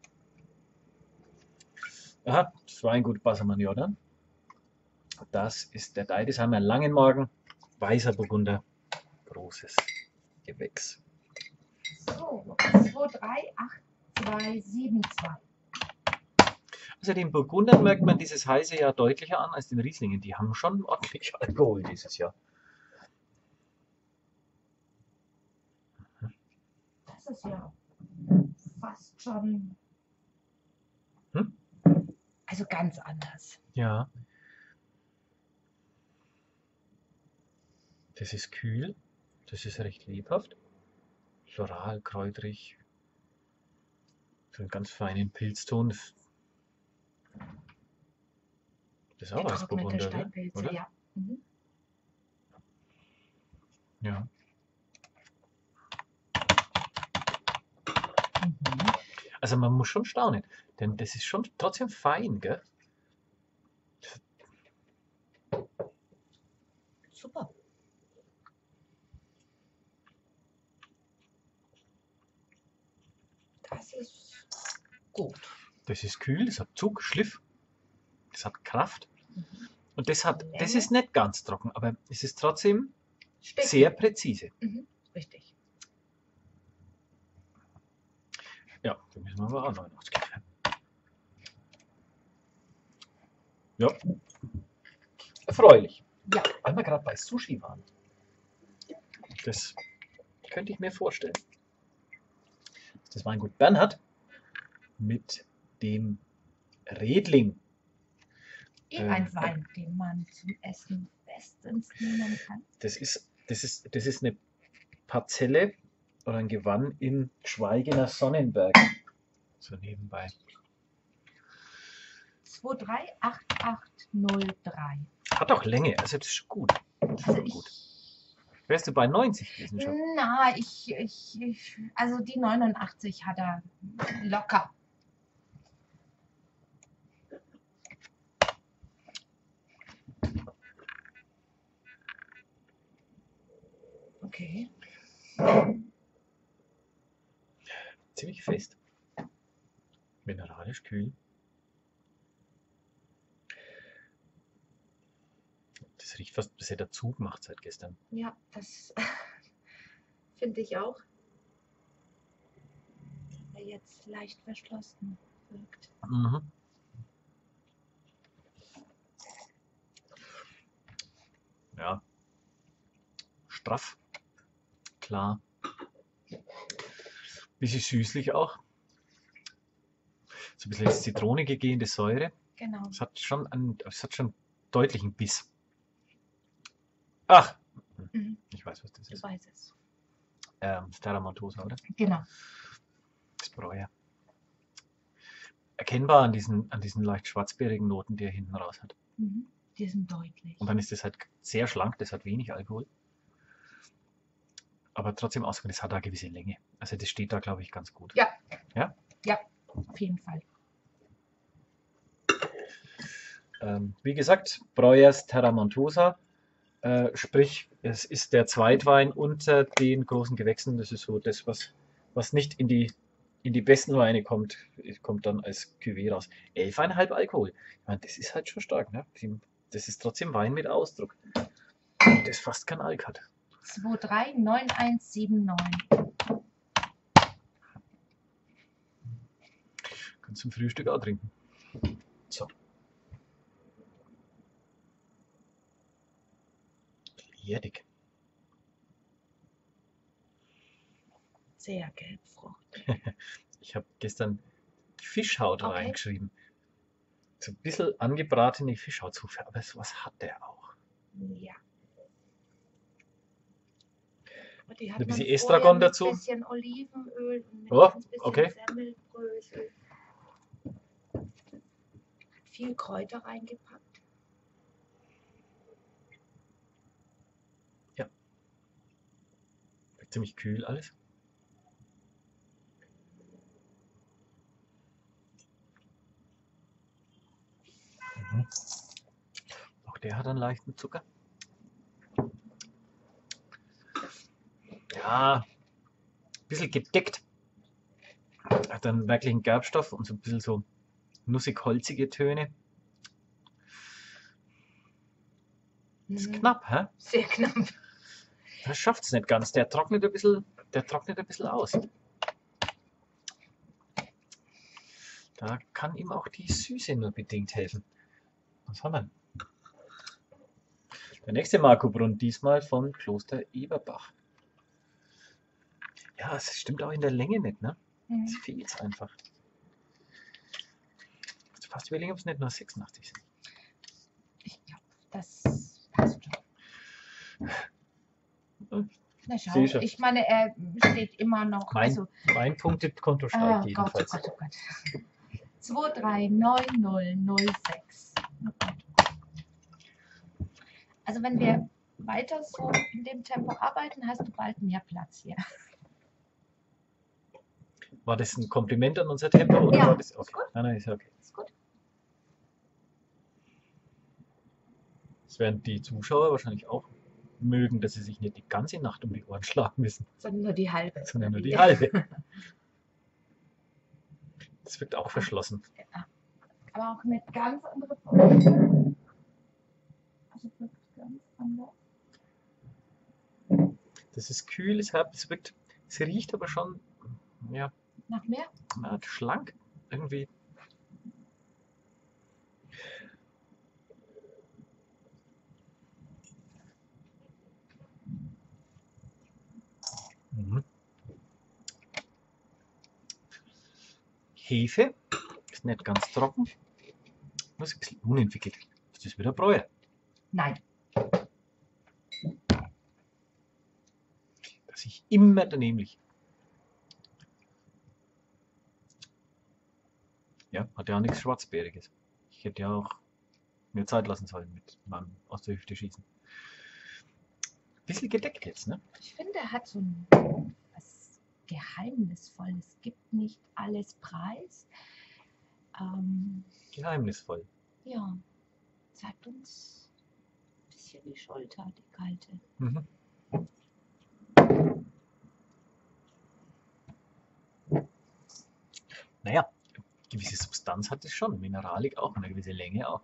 Aha, das war ein guter Bassermann-Jordan. Das ist der Deidesheimer Langenmorgen, weißer Burgunder, großes Gewächs. So, zwei drei acht zwei sieben zwei. Also den Burgundern merkt man dieses heiße Jahr deutlicher an als den Rieslingen. Die haben schon ordentlich Alkohol dieses Jahr. Das ist ja fast schon. Hm? Also ganz anders. Ja. Das ist kühl, das ist recht lebhaft. Floral, kräutrig. So einen ganz feinen Pilzton. Das ist auch Getrocknete Weißburgunder, oder? Steinpilze, oder? ja. Mhm. Ja. Mhm. Also man muss schon staunen, denn das ist schon trotzdem fein, gell? Super. Das ist gut. Das ist kühl, das hat Zug, Schliff, das hat Kraft. Mhm. Und das hat, das Länge. ist nicht ganz trocken, aber es ist trotzdem Sticky. sehr präzise. Mhm. Richtig. Ja, da müssen wir aber auch neunundachtzig geben. Ja. Erfreulich. Ja. Weil wir gerade bei Sushi waren. Das könnte ich mir vorstellen. Das Weingut Bernhard mit dem Redling. Eh Ähm, ein Wein, den man zum Essen bestens nehmen kann. Das ist, das ist, das ist eine Parzelle oder ein Gewann in Schweigener Sonnenberg. So nebenbei. zwei drei acht acht null drei. Hat auch Länge, also das ist schon gut. Das ist Also schon ich, gut. Wärst du bei neunzig gewesen schon? na, ich, ich, ich, also die neunundachtzig hat er locker. Okay. Ziemlich fest. Mineralisch kühl. Das riecht fast, bis er der Zug macht seit gestern. Ja, das finde ich auch. Der jetzt leicht verschlossen wirkt. Mhm. Ja. Straff. Klar. Bisschen süßlich auch. So ein bisschen ins Zitronige gehende Säure. Genau. Es hat schon einen, es hat schon deutlichen Biss. Ach, Mhm. ich weiß, was das Du ist. weißt es. Ähm, Stella Montosa, oder? Genau. Das Bräuer. Erkennbar an diesen, an diesen leicht schwarzbeerigen Noten, die er hinten raus hat. Mhm. Die sind deutlich. Und dann ist das halt sehr schlank, das hat wenig Alkohol. aber trotzdem ausgewogen. Das hat da eine gewisse Länge. Also das steht da, glaube ich, ganz gut. Ja. Ja? Ja, auf jeden Fall. Ähm, wie gesagt, Breuers Terramontosa, äh, sprich, es ist der Zweitwein unter den großen Gewächsen. Das ist so das, was, was nicht in die, in die besten Weine kommt, kommt dann als Cuvée raus. elf Komma fünf Alkohol. Ich meine, das ist halt schon stark. Ne? Das ist trotzdem Wein mit Ausdruck. Das fast kein Alk hat. zwei drei neun eins sieben neun. Kannst zum Frühstück auch trinken. So. Erdig. Sehr gelbfruchtig. Ich habe gestern Fischhaut Okay. reingeschrieben. So ein bisschen angebratene Fischhaut, so viel, aber sowas hat der auch. Ja. Und die hat Ein bisschen man Estragon vorher mit dazu. Ein bisschen Olivenöl und mit Oh, ein bisschen okay. Semmelbrösel. Hat viel Kräuter reingepackt. Ziemlich kühl alles. Mhm. Auch der hat einen leichten Zucker. Ja, ein bisschen gedeckt. Hat dann wirklich einen Gerbstoff und so ein bisschen so nussig-holzige Töne. Ist Mhm. knapp, hä? Sehr knapp. Das schafft es nicht ganz. Der trocknet ein bisschen, der trocknet ein bisschen aus. Da kann ihm auch die Süße nur bedingt helfen. Was haben wir? Der nächste Marco Brunn, diesmal von Kloster Eberbach. Ja, es stimmt auch in der Länge nicht, ne? Mhm. Es fehlt einfach. Ich muss fast überlegen, ob es nicht nur sechsundachtzig sind. Ich glaube, das passt schon. Hm. Na schau, Sieh schon. ich meine, er steht immer noch. Mein, Also, mein Punktekonto ah, steigt Gott, oh jedenfalls. Gott, oh Gott. zwei drei neun null null sechs. Oh Gott. Also wenn wir weiter so in dem Tempo arbeiten, hast du bald mehr Platz hier. War das ein Kompliment an unser Tempo? Oder Ja, war das ist okay? gut. Nein, nein, ist ja okay. Ist gut. Das werden die Zuschauer wahrscheinlich auch mögen, dass sie sich nicht die ganze Nacht um die Ohren schlagen müssen, Sondern nur die halbe. sondern nur Wie? die halbe. Das wirkt auch verschlossen. Ja. Aber auch eine ganz andere Form. Also wirklich ganz anders. Das ist kühl, es, hat, es wirkt, es riecht aber schon, ja, Noch mehr? na, schlank irgendwie. Mhm. Hefe ist nicht ganz trocken, nur ist ein bisschen unentwickelt. Das ist wieder Bräu. Nein. Dass ich immer daneben liege. Ja, hat ja auch nichts Schwarzbeeriges. Ich hätte ja auch mir Zeit lassen sollen mit meinem aus der Hüfte schießen. Bisschen gedeckt jetzt, ne? Ich finde, er hat so ein was Geheimnisvolles. Gibt nicht alles preis. Ähm, Geheimnisvoll. ja, zeigt uns ein bisschen die Schulter, die kalte. Mhm. Naja, gewisse Substanz hat es schon, Mineralik auch, eine gewisse Länge auch.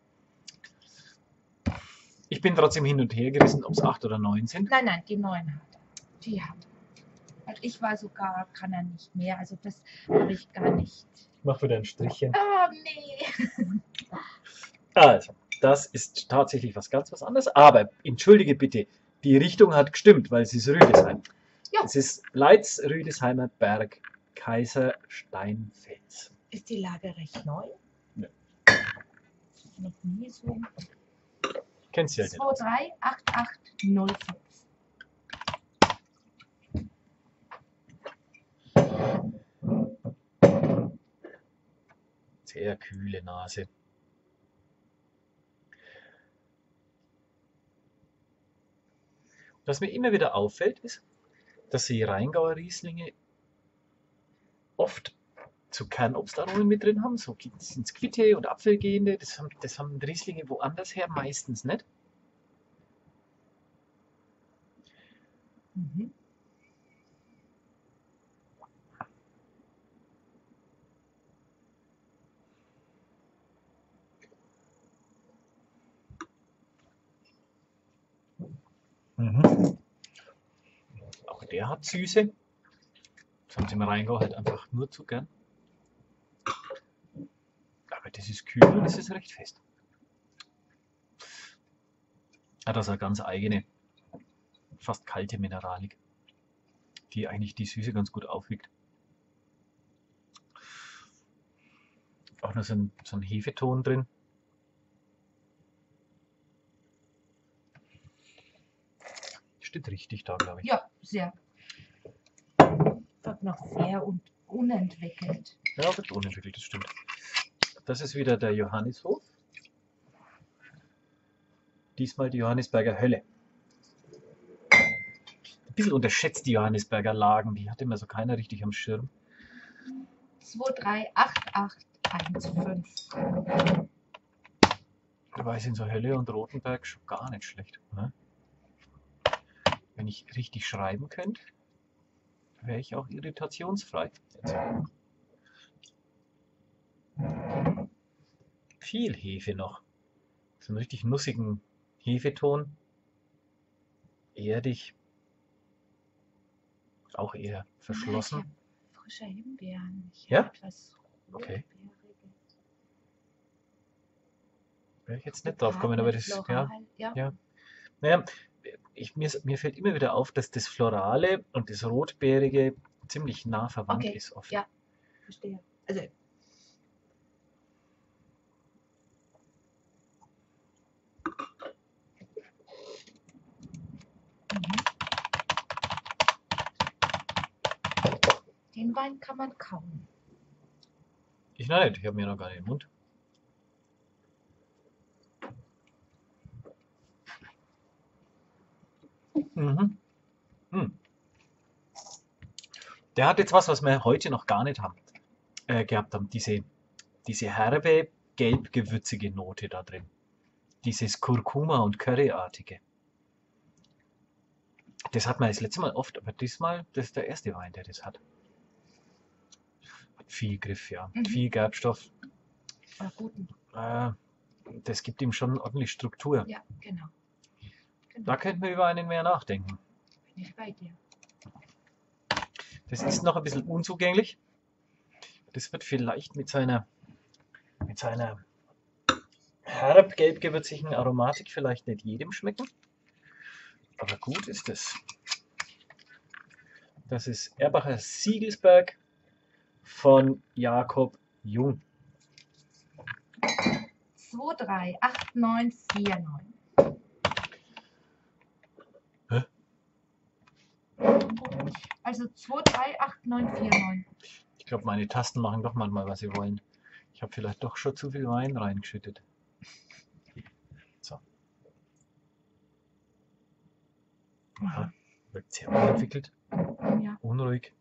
Ich bin trotzdem hin und her gerissen, ob es acht oder neun sind. Nein, nein, die neun hat er. Die hat er. Und ich war sogar, kann er nicht mehr. Also das habe ich gar nicht. Ich mache wieder ein Strichchen. Oh nee. Also, das ist tatsächlich was ganz was anderes. Aber entschuldige bitte, die Richtung hat gestimmt, weil es ist Rüdesheim. Ja. Es ist Leitz, Rüdesheimer Berg, Kaisersteinfels. Ist die Lage recht neu? Nö. Noch nie so. Kennst du ja nicht. zwei drei acht acht null fünf. Sehr kühle Nase. Was mir immer wieder auffällt, ist, dass die Rheingauer Rieslinge oft so Kernobstaromen mit drin haben, so ins Quitte und Apfelgehende. Das haben, das haben Rieslinge woanders her meistens nicht. Mhm. Mhm. Auch der hat Süße. Das haben sie im Rheingau halt einfach nur zu gern. Aber das ist kühl und das ist recht fest. Hat also eine ganz eigene, fast kalte Mineralik, die eigentlich die Süße ganz gut aufwiegt. Auch noch so ein, so ein Hefeton drin. Steht richtig da, glaube ich. Ja, sehr. Wird noch sehr un unentwickelt. Ja, wird unentwickelt, das stimmt. Das ist wieder der Johannishof. Diesmal die Johannisberger Hölle. Ein bisschen unterschätzt die Johannisberger Lagen, die hat immer so keiner richtig am Schirm. zwei drei acht acht eins fünf. Dabei sind so Hölle und Rothenberg schon gar nicht schlecht. Ne? Wenn ich richtig schreiben könnte, wäre ich auch irritationsfrei. Jetzt. Viel Hefe noch. So einen richtig nussigen Hefeton. Erdig. Auch eher verschlossen. Ja, ich hab frische Himbeeren. Ich Ja? hab etwas Okay. Rotbeeriges. Wäre ich jetzt nicht drauf gekommen, aber das ja, Floral, ja. ja. Naja, ich, mir, mir fällt immer wieder auf, dass das Florale und das Rotbeerige ziemlich nah verwandt Okay, ist oft. ja, verstehe. Also, den Wein kann man kauen. Ich noch nicht, ich habe mir noch gar nicht im Mund. Mhm. Mhm. Der hat jetzt was, was wir heute noch gar nicht haben, äh, gehabt haben. Diese, diese herbe, gelb-gewürzige Note da drin. Dieses Kurkuma- und Curryartige. Das hat man das letzte Mal oft, aber diesmal, das ist der erste Wein, der das hat. Hat viel Griff, ja. Mhm. Viel Gerbstoff. Oder guten. Äh, das gibt ihm schon ordentlich Struktur. Ja, genau. genau. Da könnten wir über einen mehr nachdenken. Bin ich bei dir. Das ist noch ein bisschen unzugänglich. Das wird vielleicht mit seiner, mit seiner herb gelb-gewürzigen Aromatik vielleicht nicht jedem schmecken. Aber gut ist es. Das ist Erbacher Siegelsberg von Jakob Jung. zwei drei acht neun vier neun. Hä? Also zwei drei acht neun vier neun. Ich glaube, meine Tasten machen doch manchmal, was sie wollen. Ich habe vielleicht doch schon zu viel Wein reingeschüttet. So. Aha. Wirkt sehr unentwickelt. Ja. Unruhig.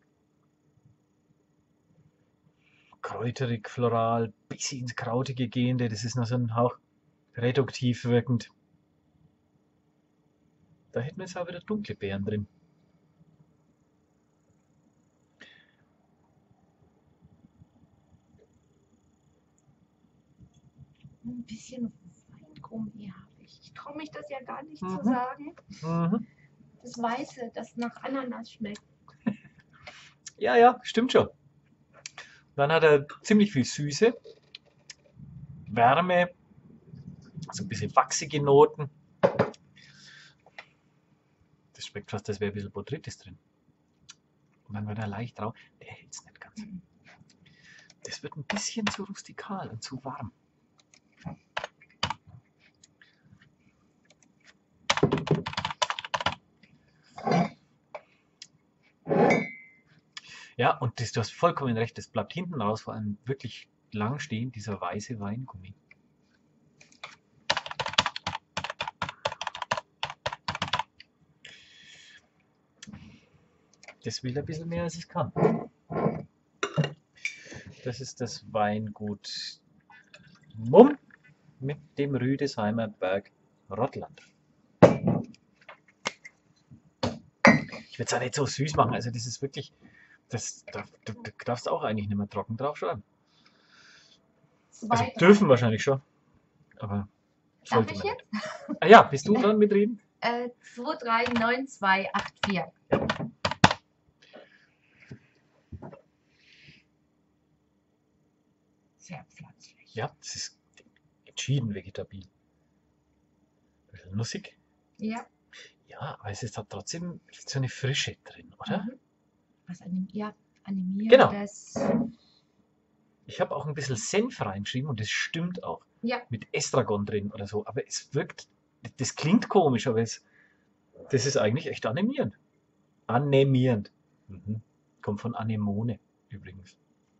Kräuterig, floral, bisschen ins Krautige gehende. Das ist noch so ein Hauch reduktiv wirkend. Da hätten wir jetzt auch wieder dunkle Beeren drin. Ein bisschen Weingummi habe ich. Ich traue mich das ja gar nicht Mhm. zu sagen. Mhm. Das Weiße, das nach Ananas schmeckt. Ja, ja, stimmt schon. Dann hat er ziemlich viel Süße, Wärme, so ein bisschen wachsige Noten. Das schmeckt fast, als wäre ein bisschen Botrytis drin. Und dann wird er leicht drauf. Der hält es nicht ganz. Mhm. Das wird ein bisschen zu rustikal und zu warm. Ja, und das, du hast vollkommen recht, das bleibt hinten raus vor allem wirklich lang stehen, dieser weiße Weingummi. Das will ein bisschen mehr, als es kann. Das ist das Weingut Mumm mit dem Rüdesheimer Berg Rottland. Ich würde es auch nicht so süß machen. Also das ist wirklich, das darf, du, du darfst auch eigentlich nicht mehr trocken draufschreiben. Also Zwei, dürfen wahrscheinlich schon, aber Darf sollte ich man jetzt? nicht. Ah ja, bist du dran mitreden? Äh, zwei drei neun zwei acht vier. Sehr pflanzlich. Ja, das ist entschieden vegetabil. Ein bisschen nussig. Ja. Ja, aber es ist da trotzdem so eine Frische drin, oder? Mhm. Was anim ja, animiert Genau. das. Ich habe auch ein bisschen Senf reingeschrieben und das stimmt auch. Ja. Mit Estragon drin oder so. Aber es wirkt, das klingt komisch, aber es, das ist eigentlich echt animierend. Anämierend. Mhm. Kommt von Anemone übrigens.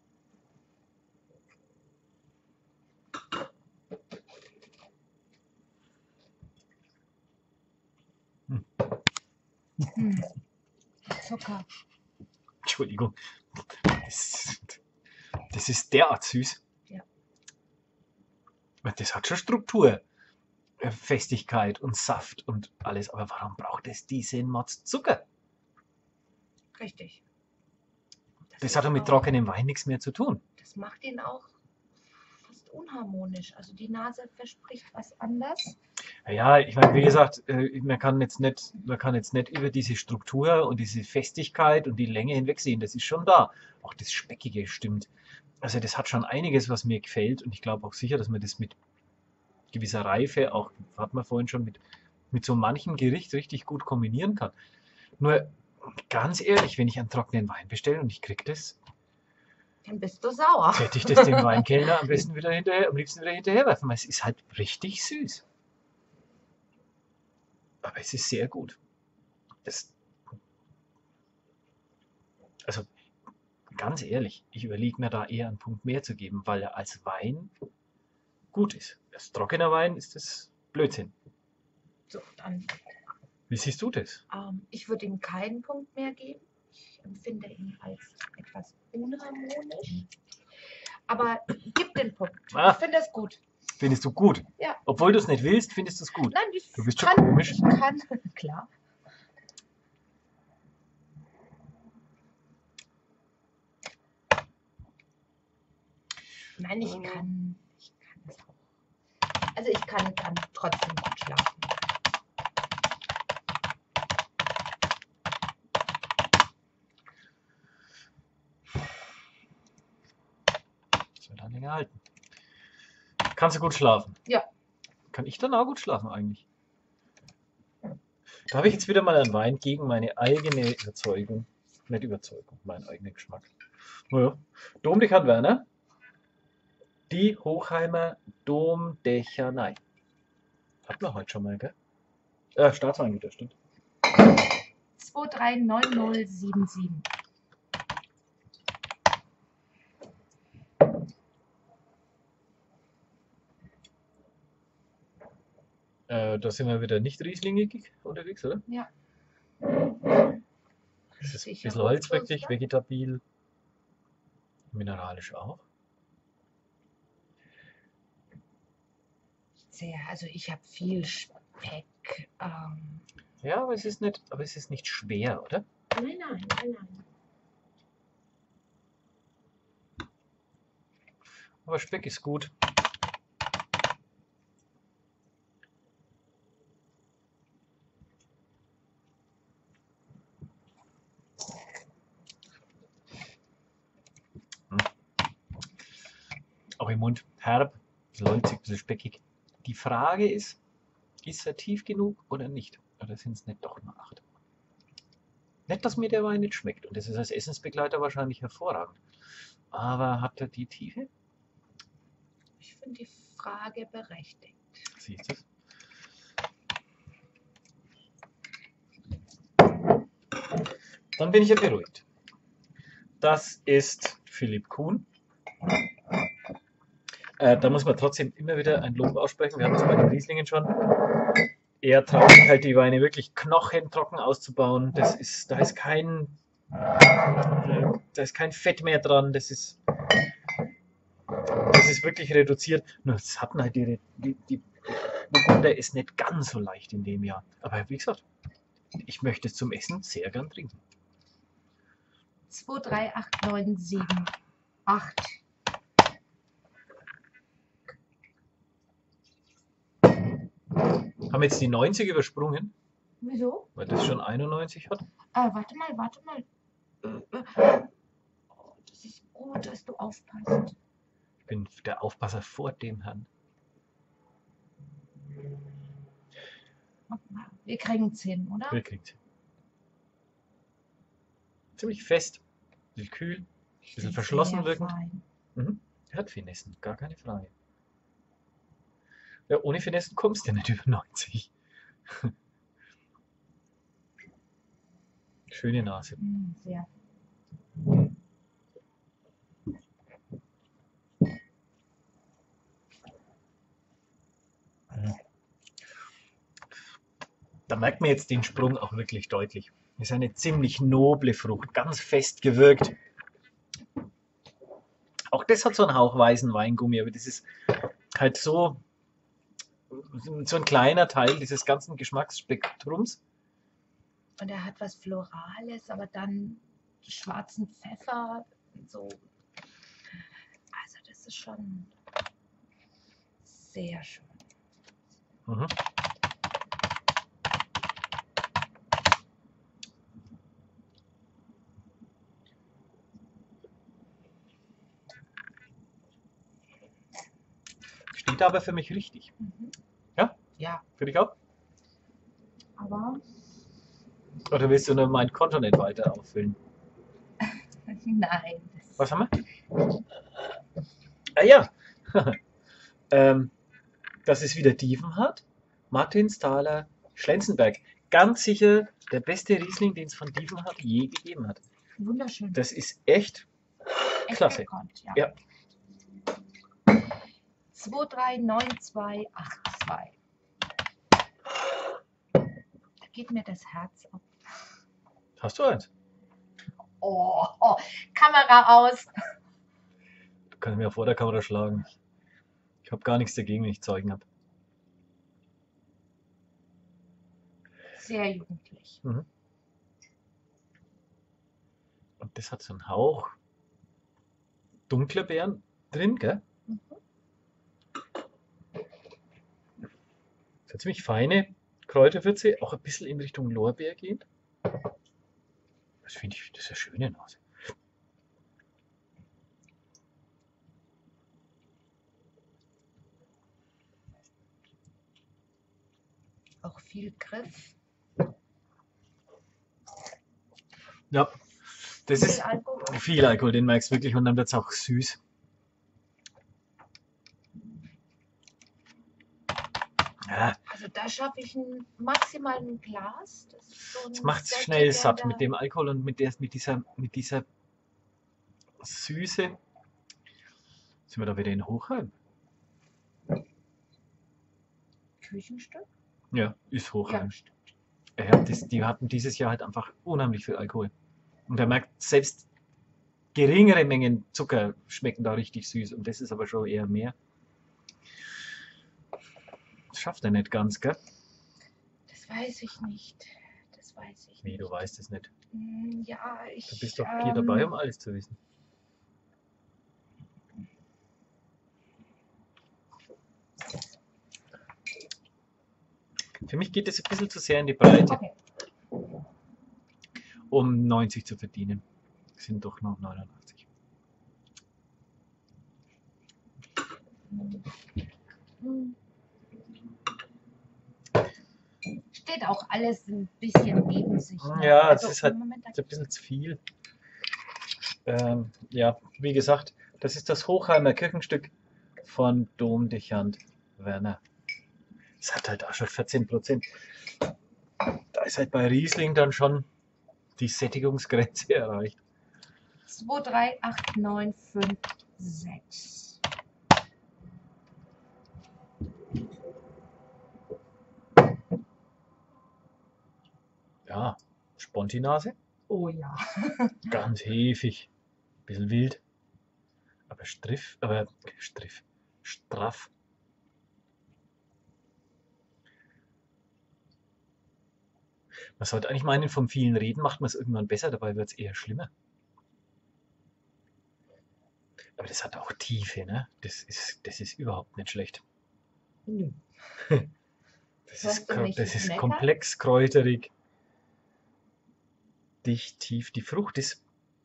Hm. Zucker. Entschuldigung. Das, das ist derart süß. Ja. Das hat schon Struktur, Festigkeit und Saft und alles. Aber warum braucht es diesen Motz Zucker? Richtig. Das ist hat doch mit auch- trockenem Wein nichts mehr zu tun. Das macht ihn auch fast unharmonisch. Also die Nase verspricht was anderes. Ja, ich meine, wie gesagt, äh, man kann jetzt nicht, man kann jetzt nicht über diese Struktur und diese Festigkeit und die Länge hinwegsehen. Das ist schon da. Auch das Speckige stimmt. Also das hat schon einiges, was mir gefällt. Und ich glaube auch sicher, dass man das mit gewisser Reife, auch hat man vorhin schon, mit, mit so manchem Gericht richtig gut kombinieren kann. Nur ganz ehrlich, wenn ich einen trockenen Wein bestelle und ich kriege das, Dann bist du sauer. hätte ich das dem Weinkellner am besten wieder hinterher, am liebsten wieder hinterherwerfen, weil es ist halt richtig süß. Aber es ist sehr gut. Das, also ganz ehrlich, ich überlege mir da eher einen Punkt mehr zu geben, weil er als Wein gut ist. Als trockener Wein ist das Blödsinn. So, dann, Wie siehst du das? ähm, ich würde ihm keinen Punkt mehr geben. Ich empfinde ihn als etwas unharmonisch. Aber gib den Punkt. Ah. Ich finde es gut. Findest du gut? Ja. Obwohl du es nicht willst, findest du es gut. Nein, ich Du bist schon kann, komisch. ich kann, klar. Nein, ich kann, ich kann es auch. Also ich kann dann trotzdem gut schlafen. Das wird dann länger halten. Kannst du gut schlafen? Ja. Kann ich dann auch gut schlafen eigentlich? Da habe ich jetzt wieder mal einen Wein gegen meine eigene Überzeugung. Nicht Überzeugung, meinen eigenen Geschmack. Naja. Domdechant Werner. Die Hochheimer Domdechanei. Hatten wir heute schon mal, gell? Äh, Staatsweingüter, stimmt. zwei drei neun null sieben sieben. Äh, da sind wir wieder nicht rieslingig unterwegs, oder? Ja. Das ist ein Sicher bisschen Holz, Rotwürste. wirklich, vegetabil. Mineralisch auch. Sehr, also ich habe viel Speck. Ähm, Ja, aber es ist nicht, aber es ist nicht schwer, oder? nein, nein, nein, nein. Aber Speck ist gut. Hm. Auch im Mund herb, ein bisschen holzig, ein bisschen speckig. Die Frage ist, ist er tief genug oder nicht? Oder sind es nicht doch nur acht? Nicht, dass mir der Wein nicht schmeckt. Und das ist als Essensbegleiter wahrscheinlich hervorragend. Aber hat er die Tiefe? Ich finde die Frage berechtigt. Siehst du es? Dann bin ich ja beruhigt. Das ist Philipp Kuhn. Äh, da muss man trotzdem immer wieder ein Lob aussprechen. Wir haben es bei den Rieslingen schon. Er traut sich halt die Weine wirklich knochentrocken auszubauen. Das ist, da ist kein Da ist kein Fett mehr dran, das ist, das ist wirklich reduziert. Nur es hatten halt die, die, die Burgunder ist nicht ganz so leicht in dem Jahr. Aber wie gesagt, ich möchte es zum Essen sehr gern trinken. zwei drei acht neun sieben acht. Haben wir jetzt die neunzig übersprungen, Wieso? weil das schon einundneunzig hat? Ah, warte mal, warte mal. Äh, äh. Oh, das ist gut, dass du aufpasst. Ich bin der Aufpasser vor dem Herrn. Wir kriegen es hin, oder? Wir kriegen ziemlich fest, ein bisschen kühl, ein bisschen verschlossen Sehr wirkend. fein. Mhm. Er hat Finessen, gar keine Frage. Ja, ohne Finessen kommst du nicht über neunzig. Schöne Nase. Mm, sehr. Da merkt man jetzt den Sprung auch wirklich deutlich. Das ist eine ziemlich noble Frucht, ganz fest gewirkt. Auch das hat so einen Hauch weißen Weingummi, aber das ist halt so, so ein kleiner Teil dieses ganzen Geschmacksspektrums. Und er hat was Florales, aber dann schwarzen Pfeffer. So. Also das ist schon sehr schön. Mhm. Steht aber für mich richtig. Mhm. Ja? Ja, Für dich auch? aber Oder willst du nur mein Konto nicht weiter auffüllen? nein. Das Was haben wir? Ah ja, ähm, dass es wieder Dieven hat. Martinsthaler Schlenzenberg. Ganz sicher der beste Riesling, den es von Dievenhardt je gegeben hat. Wunderschön. Das ist echt Echt klasse. gekonnt, ja. Ja. zwei drei neun zwei acht zwei. Da geht mir das Herz auf. Hast du eins? Oh, oh, Kamera aus. Du kannst mir vor der Kamera schlagen. Ich habe gar nichts dagegen, wenn ich Zeugen habe. Sehr jugendlich. Mhm. Und das hat so einen Hauch dunkler Beeren drin, gell? Mhm. Das hat ziemlich feine Kräuterwürze, auch ein bisschen in Richtung Lorbeer gehend. Das finde ich, das ist eine schöne Nase. Auch viel Griff. Ja, das Viel ist Alkohol. viel Alkohol, den merkst du wirklich und dann wird es auch süß. Ja, Also da schaffe ich ein, maximal ein Glas. Das ist so ein es macht Sättiger, schnell satt der- mit dem Alkohol und mit, der, mit, dieser, mit dieser Süße. Sind wir da wieder in Hochheim? Küchenstück? Ja, ist Ja, Hochheim. stimmt. Ja, das, die hatten dieses Jahr halt einfach unheimlich viel Alkohol. Und er merkt, selbst geringere Mengen Zucker schmecken da richtig süß. Und das ist aber schon eher mehr. Das schafft er nicht ganz, gell? Das weiß ich nicht. Das weiß ich Wie, nicht. du weißt es nicht. Hm, Ja, ich. Du bist doch ähm, hier dabei, um alles zu wissen. Für mich geht es ein bisschen zu sehr in die Breite, Okay. um neunzig zu verdienen. Es sind doch noch neunundachtzig. Hm. Steht auch alles ein bisschen neben sich. Ne? Ja, also, das ist halt Moment, da- ein bisschen zu viel. Ähm, ja, wie gesagt, das ist das Hochheimer Kirchenstück von Domdechant Werner. Es hat halt auch schon vierzehn Prozent. Da ist halt bei Riesling dann schon die Sättigungsgrenze erreicht. zwei drei acht neun fünf sechs. Ja, Spontinase. Oh ja. Ganz hefig. Bisschen wild. Aber striff, aber striff. Straff. Man sollte eigentlich meinen, vom vielen Reden macht man es irgendwann besser, dabei wird es eher schlimmer. Aber das hat auch Tiefe, ne? Das ist, das ist überhaupt nicht schlecht. Nö. Das Hörst ist, du kro- mich das ist meckern? komplex, kräuterig, dicht, tief. Die Frucht ist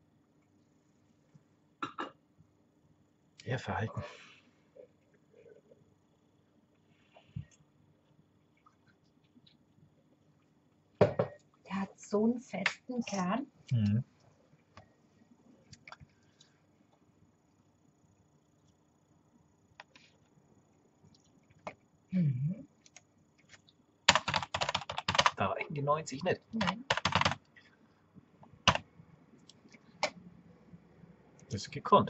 eher verhalten. Der hat so einen festen Kern. Mhm. Mhm. Da reichen die neunzig nicht. Nein. Das ist gekonnt.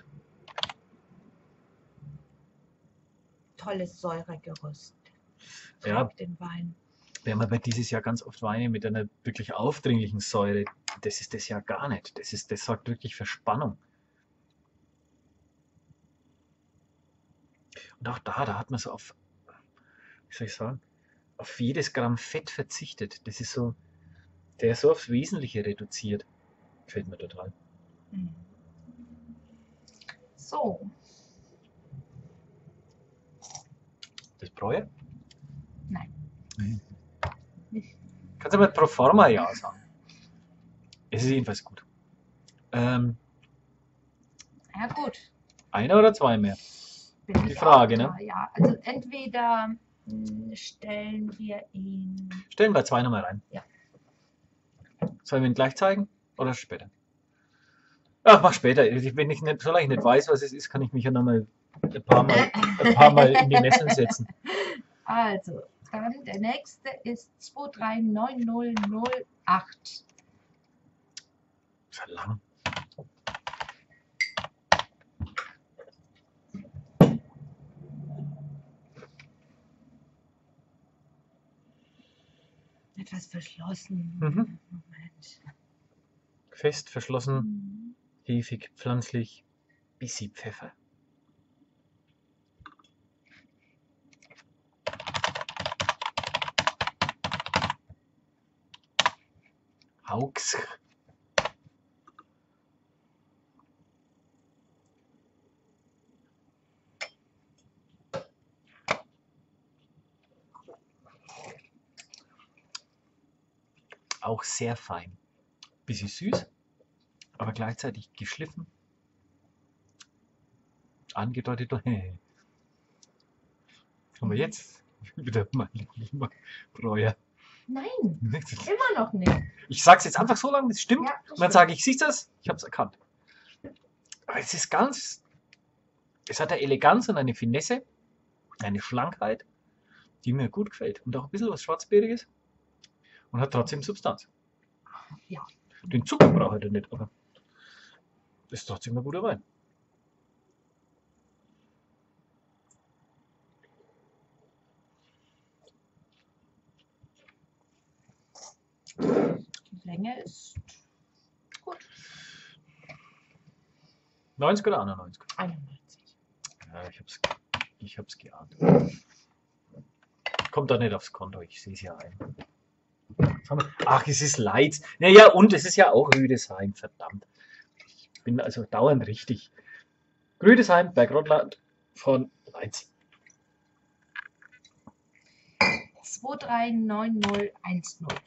Tolles Säuregerüst. Ja. Trägt den Wein. Wir haben aber dieses Jahr ganz oft Weine mit einer wirklich aufdringlichen Säure. Das ist das ja gar nicht. Das, ist, das sorgt wirklich für Spannung. Und auch da, da hat man so auf, wie soll ich sagen, auf jedes Gramm Fett verzichtet. Das ist so, der ist so aufs Wesentliche reduziert. Gefällt mir total. Mhm. So. Das Bräuer? Nein. Mhm. Kannst du mal pro forma ja sagen? Es ist jedenfalls gut. Ähm, Ja gut. einer oder zwei mehr? Bin Die ich Frage, auch da, ne? Ja, also entweder mh, stellen wir ihn. Stellen wir zwei nochmal rein. Ja. Sollen wir ihn gleich zeigen oder später? Ach, mach später. Wenn ich nicht, solange ich nicht weiß, was es ist, kann ich mich ja nochmal ein paar Mal, ein paar Mal in die Nesseln setzen. Also, dann der nächste ist zwei drei neun null null acht. Das ist ja lang. Etwas verschlossen. Mhm. Moment. Fest, verschlossen, Mhm. hefig, pflanzlich, bisschen Pfeffer. Haux. Auch sehr fein. Bisschen süß, aber gleichzeitig geschliffen. Angedeutet. Haben wir jetzt wieder mal lieber Bräuer. Nein, immer noch nicht. Ich sag's jetzt einfach so lange, das stimmt. Ja, das Und dann stimmt. sage ich, siehst du das? Ich hab's erkannt. Aber es ist ganz, es hat eine Eleganz und eine Finesse, eine Schlankheit, die mir gut gefällt. Und auch ein bisschen was Schwarzbeeriges. Und hat trotzdem Substanz. Ja. Den Zucker braucht er nicht, aber ist trotzdem ein guter Wein. Die Länge ist gut. neunzig oder einundneunzig? einundneunzig. Ja, ich hab's, ich hab's geahnt. Kommt da nicht aufs Konto, ich sehe es ja ein. Ach, es ist Leitz. Naja, und es ist ja auch Rüdesheim, verdammt. Ich bin also dauernd richtig. Rüdesheim, Bergrotland von Leitz. zwei drei neun null eins null.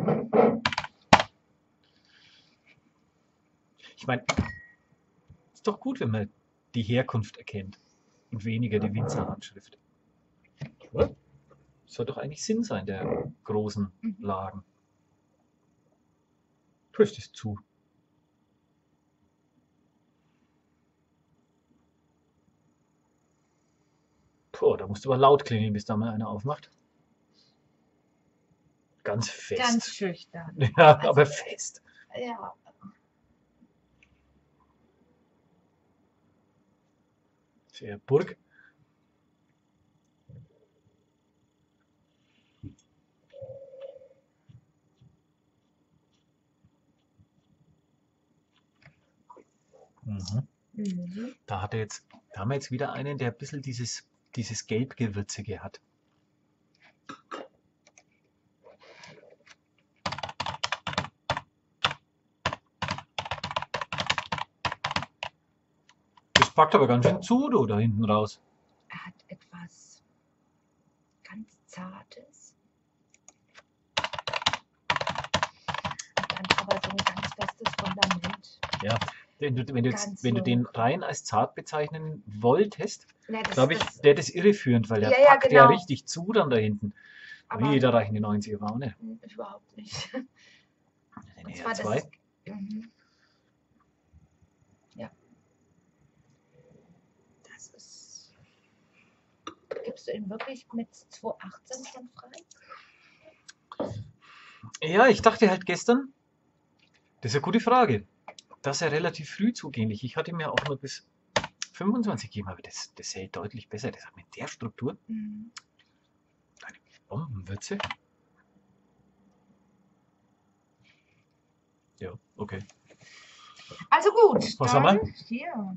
Ich meine, ist doch gut, wenn man die Herkunft erkennt und weniger die Winzerhandschrift. Oder? Das soll doch eigentlich Sinn sein, der großen Lagen. Tust es zu. Puh, da musst du aber laut klingeln, bis da mal einer aufmacht. Ganz fest. Ganz schüchtern. Ja, Also- aber fest. Ja. Sehr Burg. Mhm. Mhm. Da hat er jetzt, da haben wir jetzt wieder einen, der ein bisschen dieses, dieses Gelbgewürzige hat. Das packt aber ganz schön zu, du, da hinten raus. Er hat etwas ganz Zartes. Und dann aber so ein ganz festes Fundament. Ja, wenn du, wenn du, jetzt, Ganz wenn du so. den rein als zart bezeichnen wolltest, Ne, das, glaube ich, das, der das irreführend, weil der Ja, ja, packt ja genau. richtig zu dann da hinten. aber Wie, da reichen die neunziger aber auch nicht. mm, überhaupt nicht. Den Und eher zwar zwei. das. Mhm. Ja. Das ist. Gibst du ihn wirklich mit zwei achtzehn schon frei? Ja, ich dachte halt gestern, das ist eine gute Frage, dass er relativ früh zugänglich. Ich hatte mir auch nur bis fünfundzwanzig gegeben, aber das, das hält deutlich besser. Das hat mit der Struktur Mhm. eine Bombenwürze. Ja, okay. Also gut, Was dann haben hier.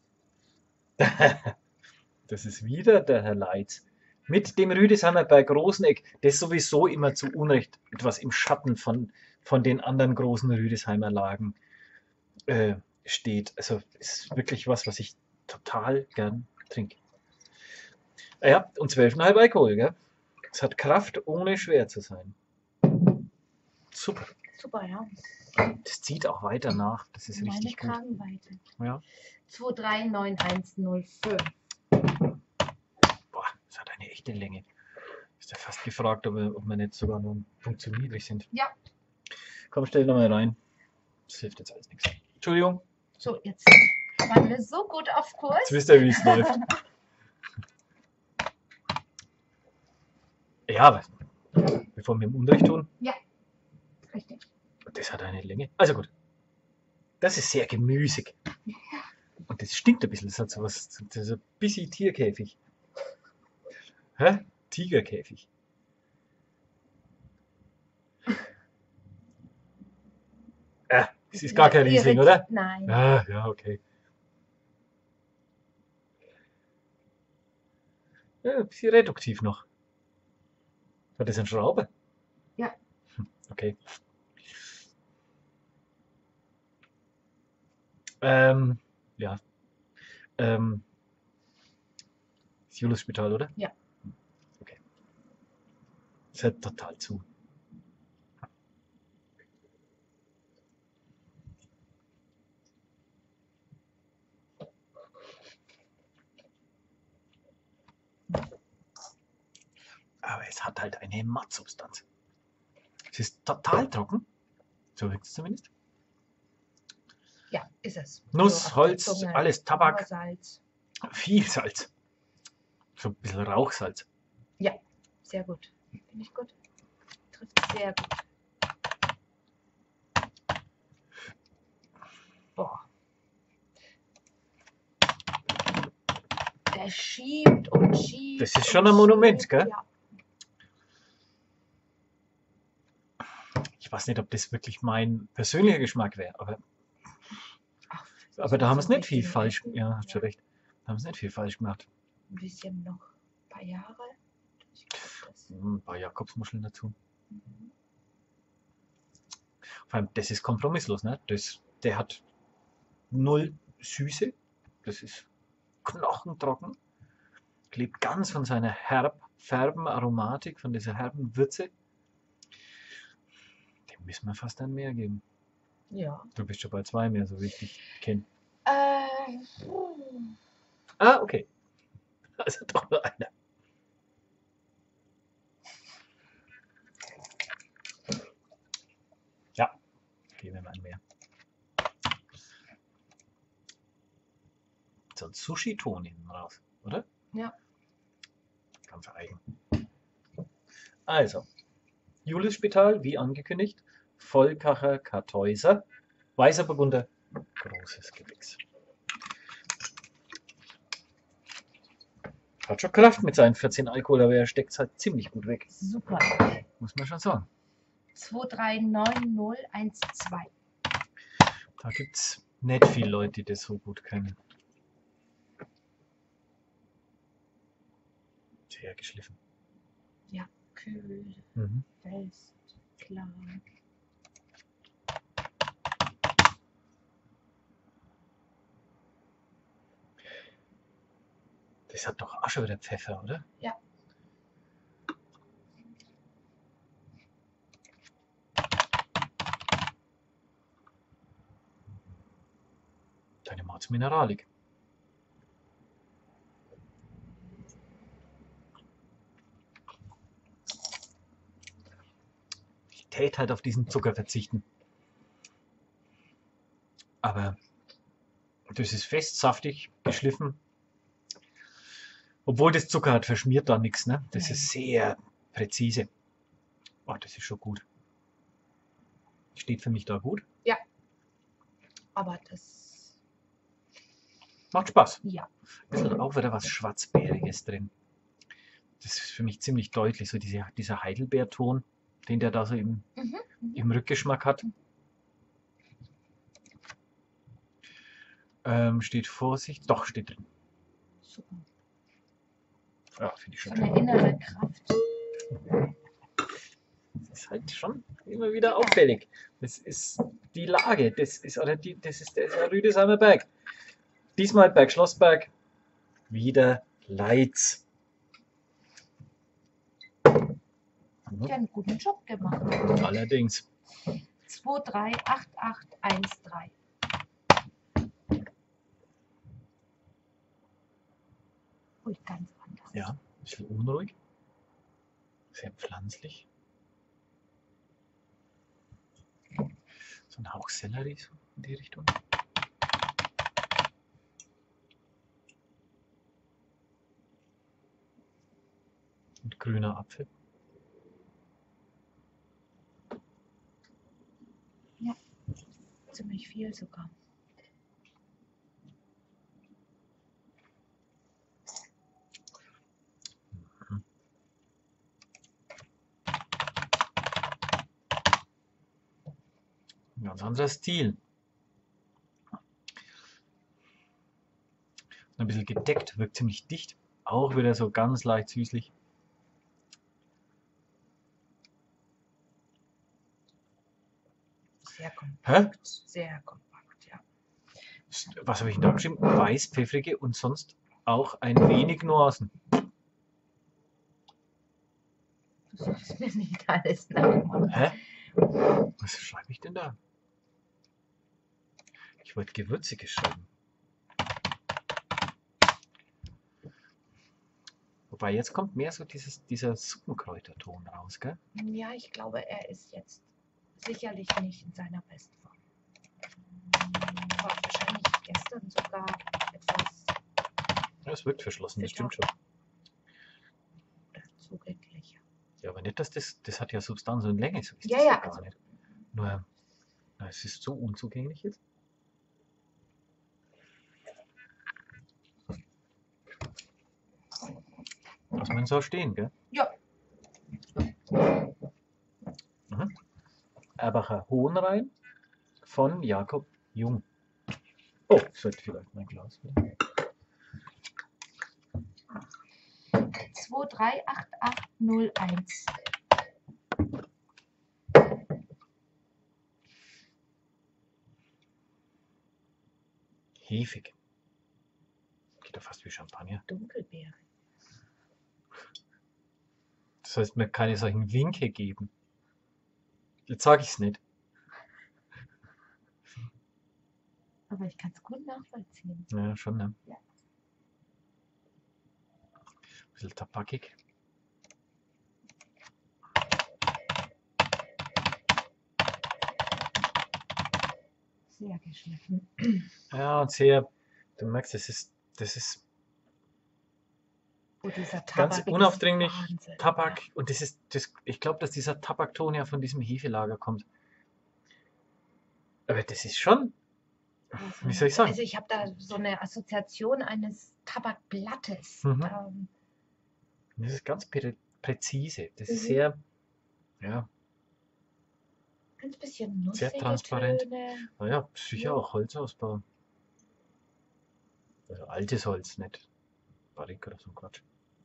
Das ist wieder der Herr Leitz. Mit dem Rüdesheimer bei Großeneck, das sowieso immer zu Unrecht etwas im Schatten von, von den anderen großen Rüdesheimer Lagen äh, steht. Also ist wirklich was, was ich total gern trinke. Ja, und zwölf Komma fünf Alkohol, gell? Es hat Kraft, ohne schwer zu sein. Super. Super, ja. Das zieht auch weiter nach. Das ist Meine richtig gut. Kragenweite. Ja. zwei drei neun eins null fünf. Boah, das hat eine echte Länge. Ist ja fast gefragt, ob wir, ob wir nicht sogar nur einen Punkt zu niedrig sind. Ja. Komm, stell nochmal rein. Das hilft jetzt alles nichts. Entschuldigung, So, jetzt waren wir so gut auf Kurs. jetzt wisst ihr, wie es läuft. Ja, aber bevor wir im Unrecht tun, Richtig. das hat eine Länge. Also gut. Das ist sehr gemüsig. Und das stinkt ein bisschen. Das hat so was, das ist ein bisschen Tierkäfig. Hä? Tigerkäfig. Ah, das ist gar kein Riesling, oder? Nein. Ah, ja, okay. Ja, ein bisschen reduktiv noch. War das ein Schraube? Ja. Hm, okay. Ähm, ja. Ähm, das Julius-Spital, oder? Ja. Okay. Das hört total zu. Aber es hat halt eine Mattsubstanz. Es ist total trocken. So wirkt es zumindest. Ja, ist es. Nuss, So auf der Holz, Zunge. alles Tabak, Nur Salz. viel Salz. So ein bisschen Rauchsalz. Sehr gut. Finde ich gut. Trifft sehr gut. Boah. Der schiebt und schiebt. Das ist schon und ein Monument, schiebt. gell? Ja. Ich weiß nicht, ob das wirklich mein persönlicher Geschmack wäre, aber, Ach, aber da haben sie so ein nicht viel bisschen falsch essen. gemacht. Ja, hast Ja. schon recht. Da haben sie nicht viel falsch gemacht. Ein bisschen noch ein paar Jahre. Ich glaub, das, Hm, Ein paar Jakobsmuscheln dazu. mhm. Vor allem, das ist kompromisslos, ne? Das, der hat null Süße. Das ist knochentrocken. Klebt ganz von seiner herb, färben Aromatik, von dieser herben Würze. Dem müssen wir fast ein mehr geben. Ja. Du bist schon bei zwei mehr, so wie ich dich kenne. Äh, puh. Ah, okay. Also doch nur einer. Ja, geben wir mal ein mehr. So ein Sushi-Ton hinten raus, oder? Ja. Ganz eigen. Also, Julius-Spital, wie angekündigt. Vollkacher Kartäuser. Weißer Burgunder, großes Gewächs. Hat schon Kraft mit seinen vierzehn Alkohol, aber er steckt es halt ziemlich gut weg. Super. Muss man schon sagen. zwei drei neun null eins zwei. Da gibt es nicht viele Leute, die das so gut können. Sehr geschliffen. Ja, kühl, Mhm. fest, klar. Das hat doch auch schon wieder Pfeffer, oder? Ja. Deine Maut's Mineralik. Ich täte halt auf diesen Zucker verzichten. Aber das ist fest, saftig, geschliffen. Obwohl das Zucker hat, verschmiert da nichts. Ne? Das Nein. ist sehr präzise. Oh, das ist schon gut. Steht für mich da gut. Aber das, Macht Spaß. ja, Ist halt auch wieder was Schwarzbeeriges drin. Das ist für mich ziemlich deutlich, so diese, dieser Heidelbeerton, den der da so im, mhm. Mhm. im Rückgeschmack hat. Ähm, steht Vorsicht, doch steht drin. Super. Ja, finde ich schon So eine schön. innere Kraft. Das ist halt schon immer wieder auffällig. Das ist die Lage, das ist, oder die, das ist der Rüdesheimer Berg. Diesmal Berg Schlossberg, wieder Leitz. Die haben einen guten Job gemacht. Allerdings. zwei drei acht acht eins drei. Ui, ganz anders. Ja, ein bisschen unruhig. Sehr pflanzlich. So ein Hauch Sellerie so in die Richtung. Und grüner Apfel. Ziemlich viel sogar. Ein ganz anderer Stil. Ein bisschen gedeckt, wirkt ziemlich dicht. Auch wieder so ganz leicht süßlich. Sehr kompakt. Hä? Sehr kompakt, ja. Was habe ich denn da geschrieben? Weiß, pfeffrige und sonst auch ein wenig Nuancen. Du sollst mir nicht alles nachmachen. Hä? Was schreibe ich denn da? Ich wollte gewürziges schreiben. Wobei jetzt kommt mehr so dieses, dieser Suppenkräuterton raus, gell? Ja, ich glaube, er ist jetzt sicherlich nicht in seiner besten Form. War wahrscheinlich gestern sogar etwas Ja, es wirkt verschlossen, das stimmt schon. oder zugänglicher. Ja, aber nicht, dass das, das hat ja Substanz und Länge, so ist Ja, das ja, gar also- nicht. Nur, na, es ist so unzugänglich jetzt. Lass man so stehen, gell? Ja. Mhm. Erbacher Hohenrhein von Jakob Jung. Oh, ich sollte vielleicht mein Glas wieder. zwei drei acht acht null eins. Hefig. Geht ja fast wie Champagner. Dunkelbeere. Das heißt, mir keine solchen Winke geben. Jetzt sage ich es nicht. Aber ich kann es gut nachvollziehen. Ja, schon, ne? Ja. Ein bisschen tabakig. Sehr geschliffen. Ja, und sehr, du merkst, das ist, das ist Oh, dieser Tabak ganz ist unaufdringlich. Wahnsinn. Tabak. Und das ist, das, ich glaube, dass dieser Tabakton ja von diesem Hefelager kommt. Aber das ist schon, Ja. wie soll ich sagen? Also ich habe da so eine Assoziation eines Tabakblattes. Mhm. Da, Das ist ganz prä- präzise. Das ist Mhm. sehr, ja, Ganz bisschen Sehr nussige transparent. Töne. Naja, sicher Ja. auch Holzausbau. Also altes Holz, nicht Barrique oder so Quatsch.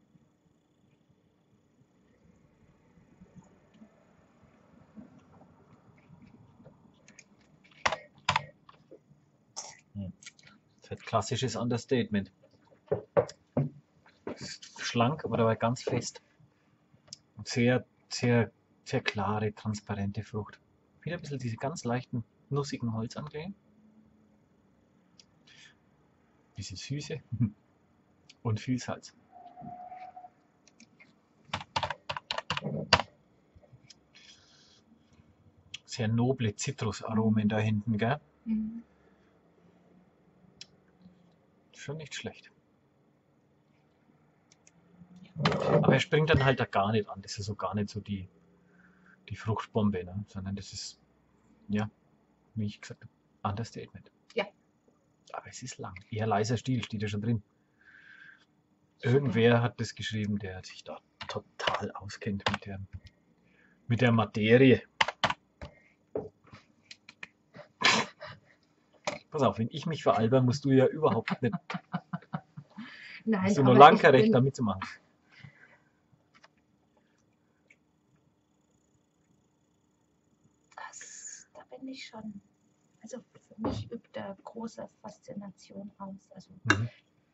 Hm. Das ist ein klassisches Understatement. Ist schlank, aber dabei ganz fest. Und sehr, sehr, sehr klare, transparente Frucht. Wieder ein bisschen diese ganz leichten, nussigen Holzanklänge. Diese Süße und viel Salz. Sehr noble Zitrusaromen da hinten, gell? Mhm. Schon nicht schlecht. Aber er springt dann halt da gar nicht an. Das ist so gar nicht so die, die Fruchtbombe, ne? Sondern das ist, ja, wie ich gesagt habe, Understatement. Ja. Aber es ist lang. Eher leiser Stil, steht ja schon drin. Super. Irgendwer hat das geschrieben, der sich da total auskennt mit der, mit der Materie. Pass auf, wenn ich mich veralber, musst du ja überhaupt nicht. Nein, Hast du nur aber lang ich kein Recht, bin, da mitzumachen. das, da bin ich schon. Also für mich übt er große Faszination aus. Also Mhm.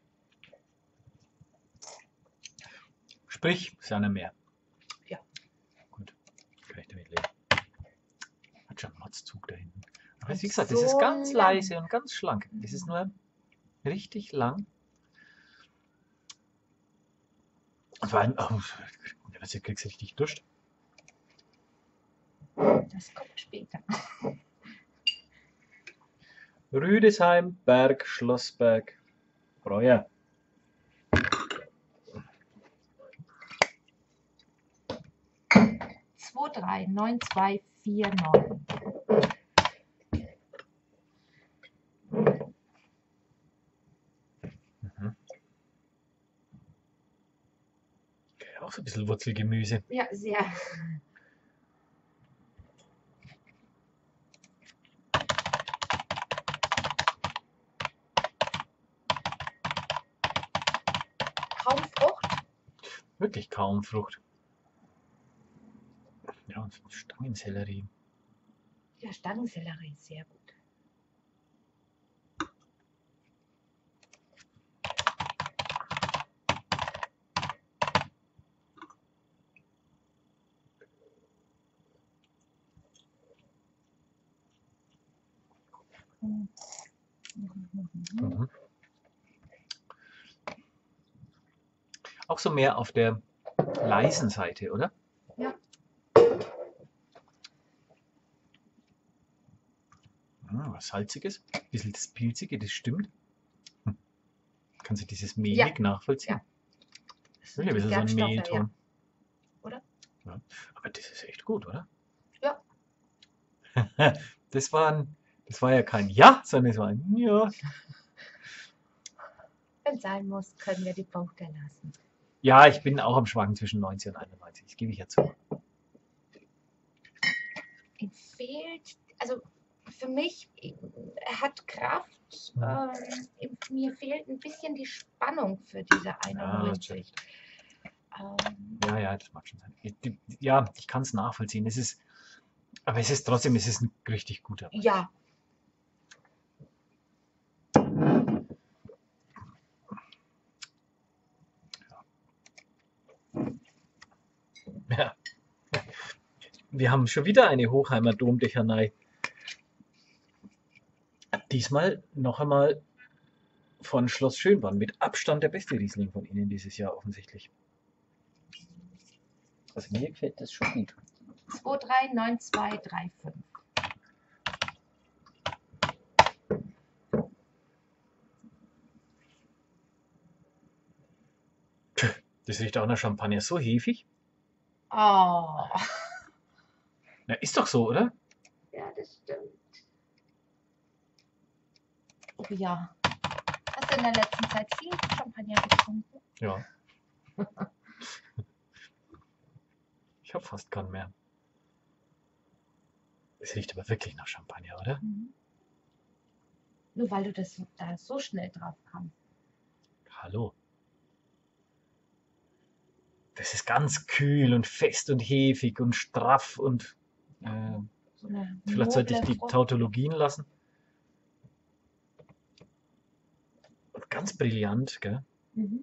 Sprich, ist einer mehr. Ja. Gut, kann ich damit leben. Hat schon einen Mordzug da hinten. Aber Und wie gesagt, das so ist ganz lang. leise und ganz schlank. Das ist nur richtig lang. Und vor allem, oh, jetzt kriegst du richtig Durst. Das kommt später. Rüdesheim, Berg, Schlossberg, Breuer. zwei drei neun zwei vier neun. Mhm. Auch so ein bisschen Wurzelgemüse. Ja, sehr. Kaum Frucht. Wirklich kaum Frucht. Ja, und Stangensellerie. Ja, Stangensellerie, sehr gut. Mhm. Mhm. Auch so mehr auf der leisen Seite, oder? Ja. Hm, was Salziges. Ein bisschen das Pilzige, das stimmt. Hm. Kannst du dieses mehlig nachvollziehen? Ja. Das Ja, sind ein die bisschen so ein Gerbstoffe, ja. Mehlton. Oder? Ja. Aber das ist echt gut, oder? Ja. Das war, ein, das war ja kein Ja, sondern es war ein Ja. Wenn es sein muss, können wir die Punkte lassen. Ja, ich bin auch am Schwanken zwischen neunzig und einundneunzig. Das gebe ich ja zu. Ihm fehlt, also für mich, er hat Kraft. Mhm. Ähm, mir fehlt ein bisschen die Spannung für diese Ja, einundneunzig. Ähm, ja, ja, das mag schon sein. Ich- die- Ja, ich kann es nachvollziehen. Es ist, aber es ist trotzdem, es ist ein richtig guter Wein. ja, Ja. Wir haben schon wieder eine Hochheimer Domdechanei. Diesmal noch einmal von Schloss Schönborn. Mit Abstand der beste Riesling von Ihnen dieses Jahr offensichtlich. Also mir gefällt das schon gut. zwei drei neun zwei drei fünf. Das riecht auch nach Champagner. So hefig. Oh, Na, ist doch so, oder? ja, das stimmt. Oh ja. Hast du in der letzten Zeit viel Champagner getrunken? Ja. Ich habe fast keinen mehr. Es riecht aber wirklich nach Champagner, oder? Mhm. Nur weil du das da so schnell drauf kamst. Hallo. Das ist ganz kühl und fest und hefig und straff und äh, So eine vielleicht sollte ich noble die Frucht. Tautologien lassen. Und ganz brillant, gell? Mhm.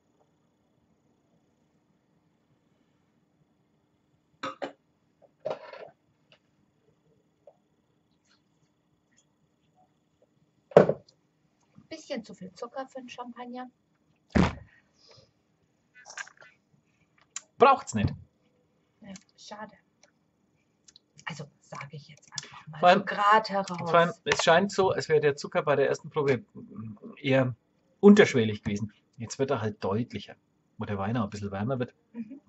Bisschen zu viel Zucker für einen Champagner. Braucht's nicht. Ja, schade. Also sage ich jetzt einfach mal Vor allem- so gerade heraus. Vor allem, es scheint so, als wäre der Zucker bei der ersten Probe eher unterschwellig gewesen. Jetzt wird er halt deutlicher, wo der Wein auch ein bisschen wärmer wird. Mhm.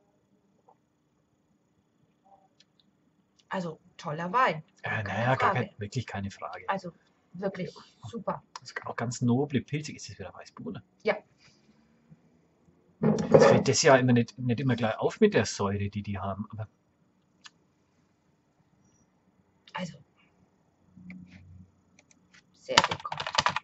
Also toller Wein. Äh, Keine naja, gar Frage. kein, wirklich keine Frage. Also wirklich super. Das ist auch ganz noble, pilzig ist es wieder Weißburgunder. Ja. Es fällt das ja immer nicht, nicht immer gleich auf mit der Säure, die die haben. Aber Also sehr lecker.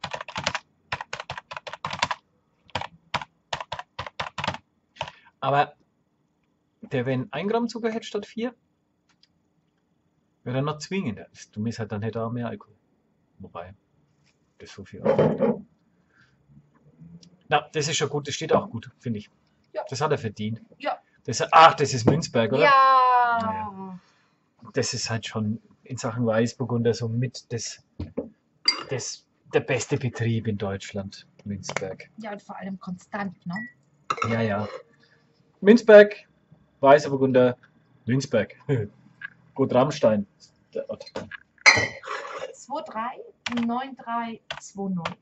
Aber der, wenn ein Gramm Zucker hätte statt vier, wäre er noch zwingender. Du misst halt dann hätte er auch mehr Alkohol. Wobei, das so viel auch. Na, das ist schon gut, das steht auch gut, finde ich. Ja. Das hat er verdient. Ja. Das, ach, das ist Münzberg, oder? Ja. Naja. Das ist halt schon in Sachen Weißburgunder so mit das, das, der beste Betrieb in Deutschland, Münzberg. Ja, und vor allem konstant, ne? Ja, ja. Münzberg, Weißburgunder, Münzberg. Gut, Rammstein. Der Ort. zwei drei neun drei zwei null.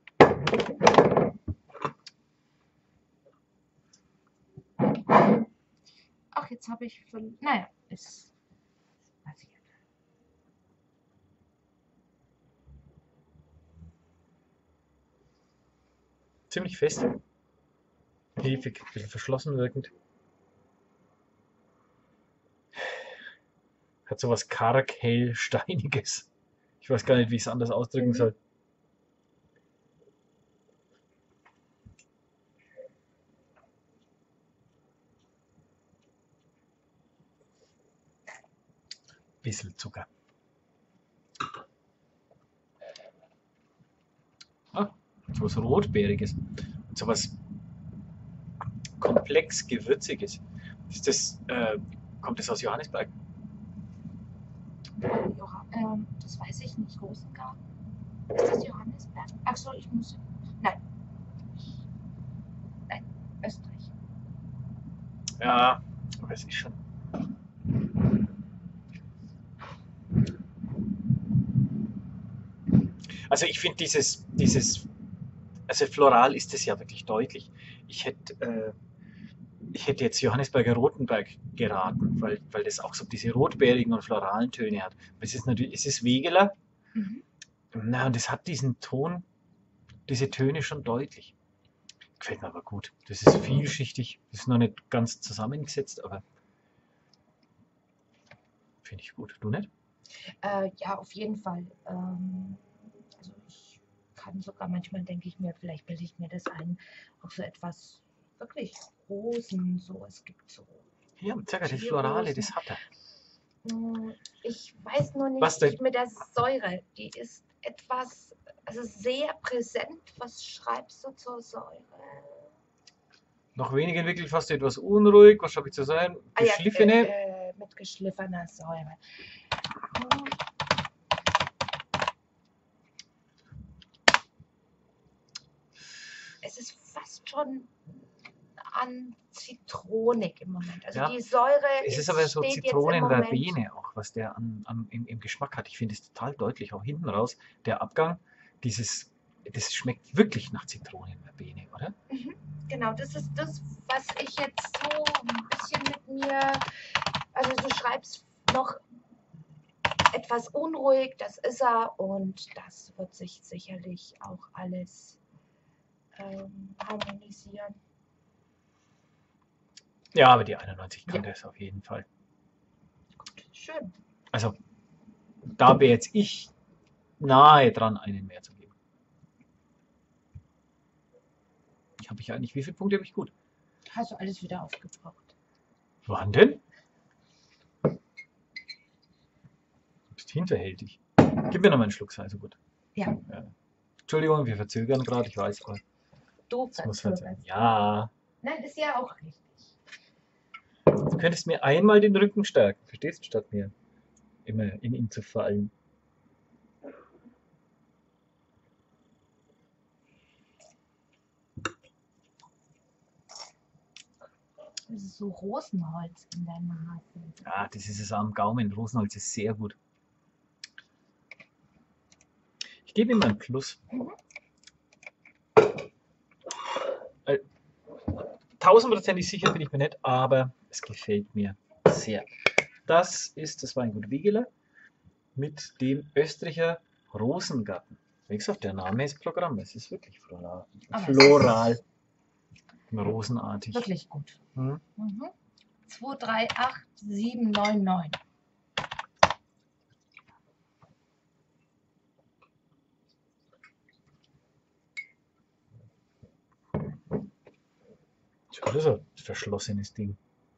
Ach, jetzt habe ich für. Naja, ist passiert. Ziemlich fest. Hefig, ein bisschen verschlossen wirkend. Hat sowas karg, hell, steiniges. Ich weiß gar nicht, wie ich es anders ausdrücken Mhm. soll. Bisschen Zucker. Ah, sowas Rotbeeriges. Sowas komplex Gewürziges. Ist das, äh, kommt das aus Johannisberg? Joha, ähm, das weiß ich nicht. Rosengarten? Ist das Johannisberg? Ach so, ich muss. Nein. Nein, Österreich. Ja, weiß ich schon. Also ich finde dieses, dieses, also floral ist es ja wirklich deutlich. Ich hätte, äh, ich hätte jetzt Johannisberger Rotenberg geraten, weil, weil das auch so diese rotbeerigen und floralen Töne hat. Es ist natürlich, es ist Wegeler, Mhm. na, und es hat diesen Ton, diese Töne schon deutlich. Gefällt mir aber gut. Das ist vielschichtig, das ist noch nicht ganz zusammengesetzt, aber finde ich gut. Du nicht? Äh, ja, auf jeden Fall. Ähm, also ich kann sogar manchmal denke ich mir, vielleicht bilde ich mir das ein, auch so etwas wirklich Rosen, so es gibt so. Ja, sag ja, das Tierrosen. Florale, das hat er. Mm, Ich weiß nur nicht, Was denn? ich, mit der Säure, die ist etwas, also sehr präsent. Was schreibst du zur Säure? Noch wenig entwickelt, fast etwas unruhig. Was habe ich zu sagen? Ah ja, Geschliffene. äh, äh, mit geschliffener Säure. Hm, Es ist fast schon an Zitronik im Moment. Also Ja, die Säure Es ist ist, aber so steht jetzt im Moment. Zitronenverbene auch, was der an, am, im, im Geschmack hat. Ich finde es total deutlich, auch hinten raus. Der Abgang, dieses, das schmeckt wirklich nach Zitronenverbene, oder? Mhm, Genau, das ist das, was ich jetzt so ein bisschen mit mir, also du schreibst noch etwas unruhig, das ist er und das wird sich sicherlich auch alles ähm, harmonisieren. Ja, aber die einundneunzig kann Ja. das auf jeden Fall. Gut, schön. Also da wäre jetzt ich nahe dran, einen mehr zu geben. Ich habe ich eigentlich, wie viele Punkte habe ich gut? Hast du alles wieder aufgebraucht? Wann denn? Du bist hinterhältig. Gib mir noch mal einen Schluck, sei so gut. Ja. Ja. Entschuldigung, wir verzögern gerade, ich weiß, aber Du das muss halt sein. verzögerst. Ja, Nein, ist ja auch richtig. du könntest mir einmal den Rücken stärken, verstehst du, statt mir immer in ihn zu fallen. Das ist so Rosenholz in der Nase. Ah, das ist es am Gaumen. Rosenholz ist sehr gut. Ich gebe ihm ein Plus. Mhm. Äh, Tausendprozentig sicher bin ich mir nicht, aber es gefällt mir sehr. Das ist das Weingut Wegeler mit dem Österreicher Rosengarten. Wie gesagt, der Name ist Programm. Es ist wirklich floral. Aber es Floral. Rosenartig. Wirklich gut. Hm? Mhm. zwei drei acht sieben neun neun. Das ist ein verschlossenes Ding.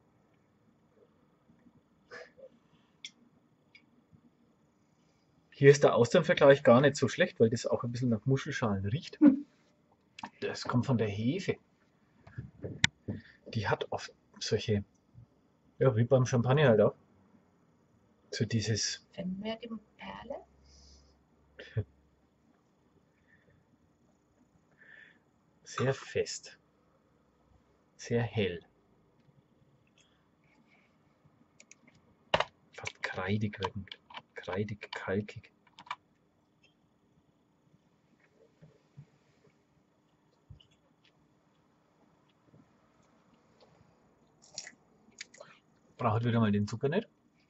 Hier ist der Austernvergleich gar nicht so schlecht, weil das auch ein bisschen nach Muschelschalen riecht. Das kommt von der Hefe. Die hat oft solche, ja, wie beim Champagner halt auch, so dieses, Finden wir die Perle? sehr fest, sehr hell, fast kreidig wirkend, kreidig, kalkig. Braucht wieder mal den Zucker nicht.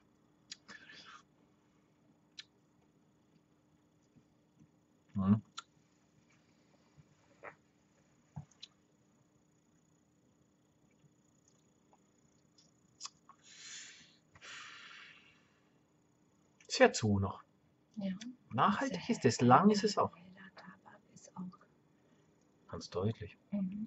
Hm. Sehr zu noch. Ja. Nachhaltig ist es, lang ist es auch. Heller Tabak ist auch. Ganz deutlich. Mhm.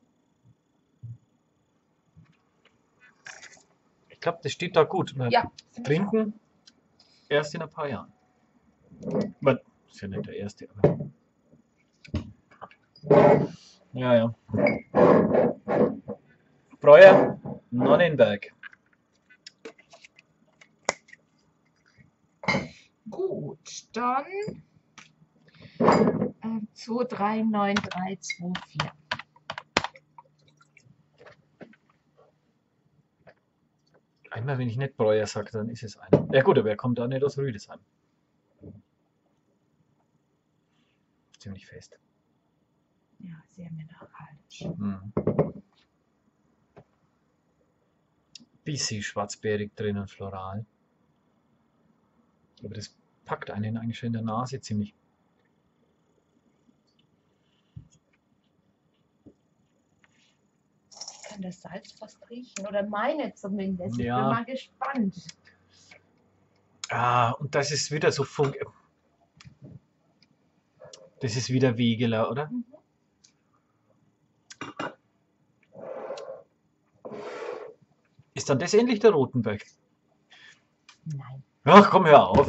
Ich glaube, das steht da gut. Ja. Trinken erst in ein paar Jahren. Man, ist ja nicht der erste, aber. Ja, ja. Breuer, Nonnenberg. Gut, dann äh, zwei drei neun drei zwei vier. Einmal, wenn ich nicht Breuer sage, dann ist es einer. Ja gut, aber er kommt auch nicht aus Rüdesheim. Ziemlich fest. Ja, sehr mineralisch. Mhm. Bisschen schwarzbeerig drinnen, floral. Aber das packt einen eigentlich schon in der Nase ziemlich. Ich kann das Salz fast riechen, oder meine zumindest. Ich Ja. bin mal gespannt. Ah, und das ist wieder so Funk. Das ist wieder Wegeler, oder? Mhm. Ist dann das endlich der Rotenberg? Nein. Ach, komm, hör auf.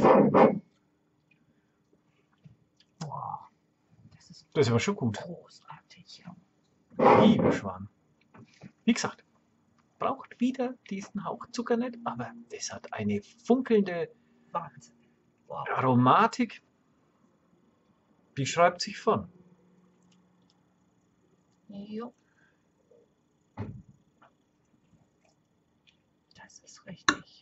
Boah, das ist Das ist aber schon gut. großartig. Ja. Liebe Schwan. Wie gesagt, braucht wieder diesen Hauch Zucker nicht, aber das hat eine funkelnde Wahnsinn. Wow. Aromatik. Die schreibt sich von. Jo. Das ist richtig.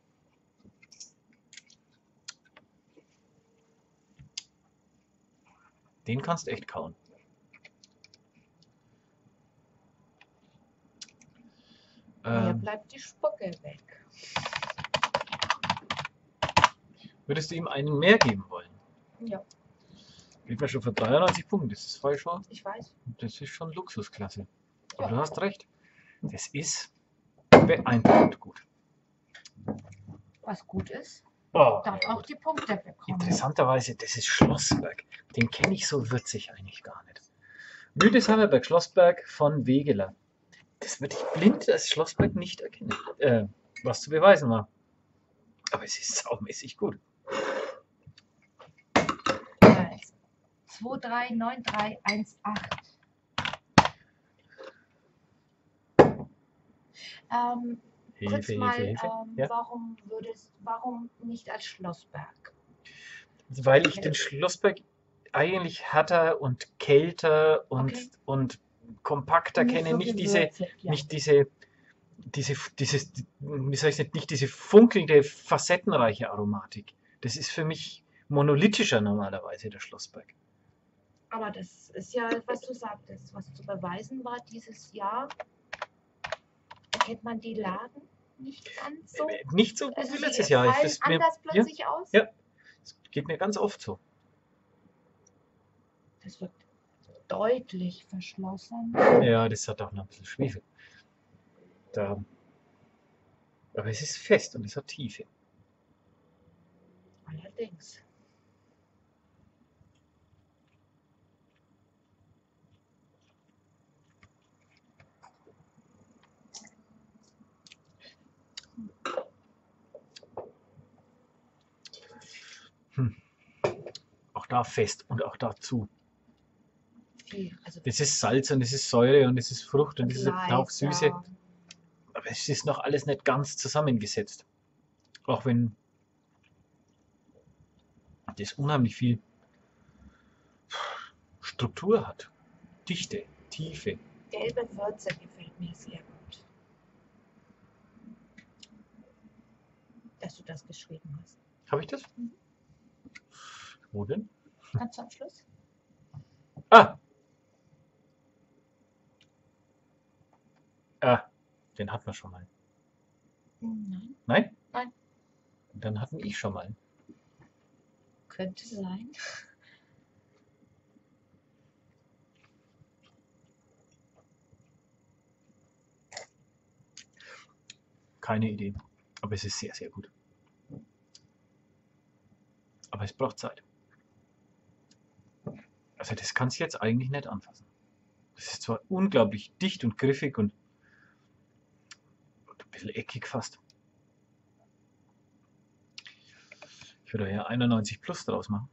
Den kannst du echt kauen. Mir Ähm, bleibt die Spucke weg. würdest du ihm einen mehr geben wollen? Ja, Liegt mir schon für dreiundneunzig Punkte. Das ist voll schon. ich weiß. Das ist schon Luxusklasse. Aber Ja. du hast recht. Das ist beeindruckend gut. Was gut ist. Oh, darf ja, auch gut. die Punkte bekommen. Interessanterweise, das ist Schlossberg. Den kenne ich so würzig eigentlich gar nicht. Rüdesheimer Berg Schlossberg von Wegeler. Das würde ich blind als Schlossberg nicht erkennen. Äh, was zu beweisen war. Aber es ist saumäßig gut. Also, zwei drei neun drei eins acht. Ähm, kurz Hilfe, mal, Hilfe, Hilfe. ähm, Ja? warum würdest, warum nicht als Schlossberg? Weil ich den Schlossberg eigentlich härter und kälter und, Okay. und kompakter Nicht kenne. so Nicht diese, gewürzig, ja. nicht diese, diese, dieses, wie soll ich nicht, nicht diese funkelnde, facettenreiche Aromatik. Das ist für mich monolithischer normalerweise, der Schlossberg. Aber das ist ja, was du sagtest, was zu beweisen war dieses Jahr. Erkennt man die Lagen nicht ganz so? Äh, Nicht so Also wie sie letztes Jahr. Ich, fallen das, mir, anders ja, plötzlich aus? ja, das geht mir ganz oft so. Das wird deutlich verschlossen. Ja, das hat auch noch ein bisschen Schwefel. Da, aber es ist fest und es hat Tiefe. Allerdings. Hm. Auch da fest und auch dazu. Viel. Also Das ist Salz und es ist Säure und es ist Frucht und es ist ein Fleiß, Hauch Süße. ja. Aber es ist noch alles nicht ganz zusammengesetzt. Auch wenn das unheimlich viel Struktur hat. Dichte, Tiefe. Gelbe Würze gefällt mir sehr gut. Dass du das geschrieben hast. Habe ich das? Wo denn? Ganz am Schluss? Ah! Ah, den hatten wir schon mal. Nein, Nein? Nein. Dann hatten ich schon mal. könnte sein. Keine Idee. Aber es ist sehr, sehr gut. Aber es braucht Zeit. Also das kannst du jetzt eigentlich nicht anfassen. Das ist zwar unglaublich dicht und griffig und ein bisschen eckig fast. Ich würde ja einundneunzig plus draus machen.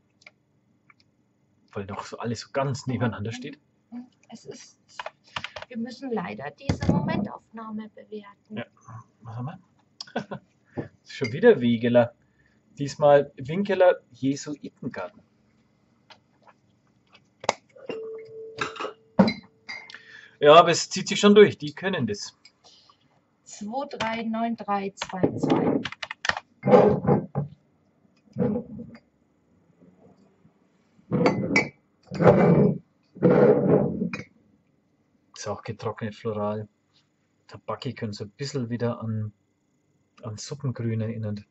Weil doch so alles so ganz nebeneinander steht. Es ist, wir müssen leider diese Momentaufnahme bewerten. Ja. Was haben wir? Das ist schon wieder Wegeler. Diesmal Winkeler Jesuitengarten. Ja, aber es zieht sich schon durch. Die können das. zwei drei neun drei zwei zwei. Ist auch getrocknet floral. Tabakig und so ein bisschen wieder an, an Suppengrün erinnert.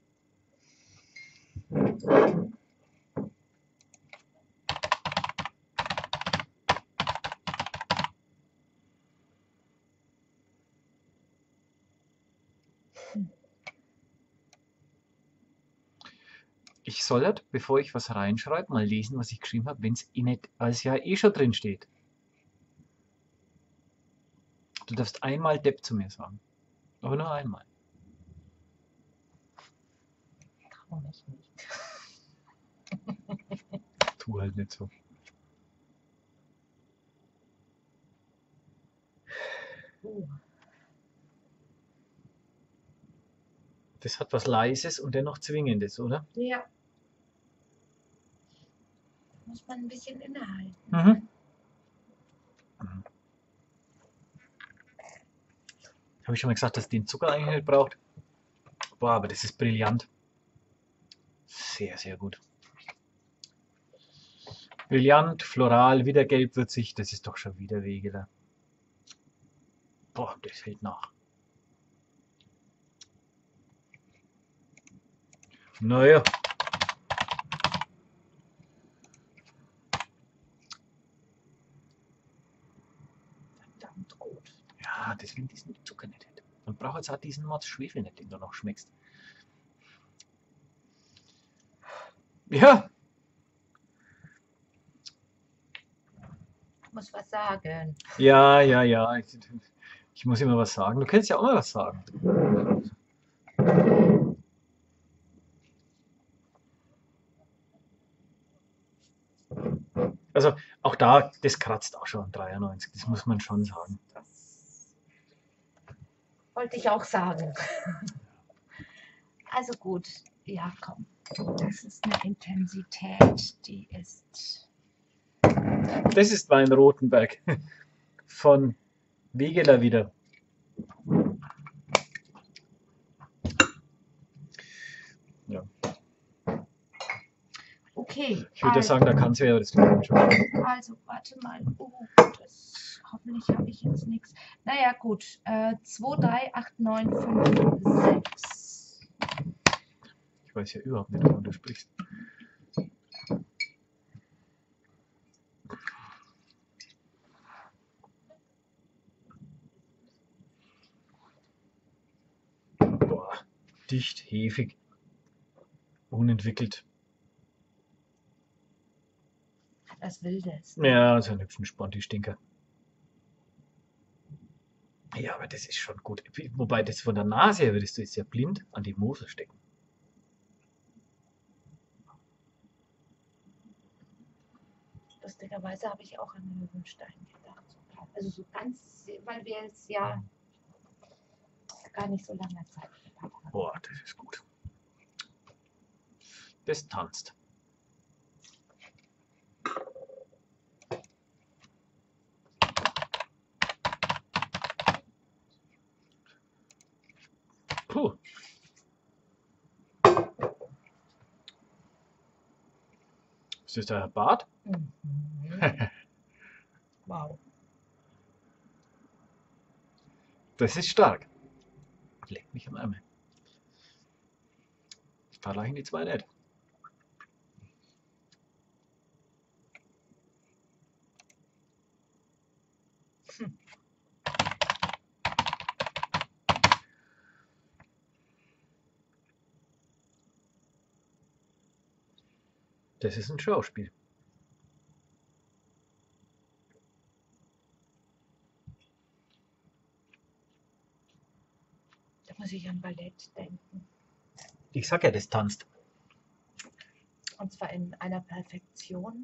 Ich soll halt, bevor ich was reinschreibe, mal lesen, was ich geschrieben habe, wenn es eh nicht als ja eh schon drin steht. Du darfst einmal Depp zu mir sagen. Aber nur einmal. Trau mich nicht. Tu halt nicht so. Uh. Das hat was Leises und dennoch Zwingendes, oder? Ja. Muss man ein bisschen innehalten. Mhm. Mhm. Habe ich schon mal gesagt, dass den Zucker eigentlich nicht braucht? Boah, aber das ist brillant. Sehr, sehr gut. Brillant, floral, wieder gelbwürzig. Das ist doch schon wieder Wegeler. Boah, das hält nach. Naja. Verdammt gut. Ja, deswegen diesen Zucker nicht hätte. Man braucht jetzt auch diesen Mords Schwefel nicht, den du noch schmeckst. Ja, Ich muss was sagen. ja, ja, ja. Ich, ich muss immer was sagen. Du kannst ja auch mal was sagen. Also auch da, das kratzt auch schon dreiundneunzig. Das muss man schon sagen. Das wollte ich auch sagen. Also gut, ja komm. Das ist eine Intensität, die ist... Das ist mein Rotenberg von Wegeler wieder. Ja. Okay, Ich würde also, sagen, da kannst du ja das Gleiche schon. also warte mal. Oh, das, hoffentlich habe ich jetzt nichts. Naja, gut. Äh, zwei, drei, acht, neun, fünf, sechs. Ich weiß ja überhaupt nicht, wovon du sprichst. Boah, dicht, hefig, unentwickelt. Was Wildes. Ja, so ein hübschen Sponti-Stinker. Ja, aber das ist schon gut. Wobei das von der Nase her würdest du jetzt ja blind an die Mosel stecken. Lustigerweise habe ich auch an Löwenstein gedacht. Also so ganz, weil wir es ja gar nicht so lange Zeit gehabt haben. Boah, das ist gut. Das tanzt. Puh. Ist das der Bart? Mhm. Wow. Das ist stark. Leck mich am Ärmel. Da reichen die zwei nicht. Hm. Das ist ein Schauspiel. Da muss ich an Ballett denken. Ich sag ja, das tanzt. Und zwar in einer Perfektion.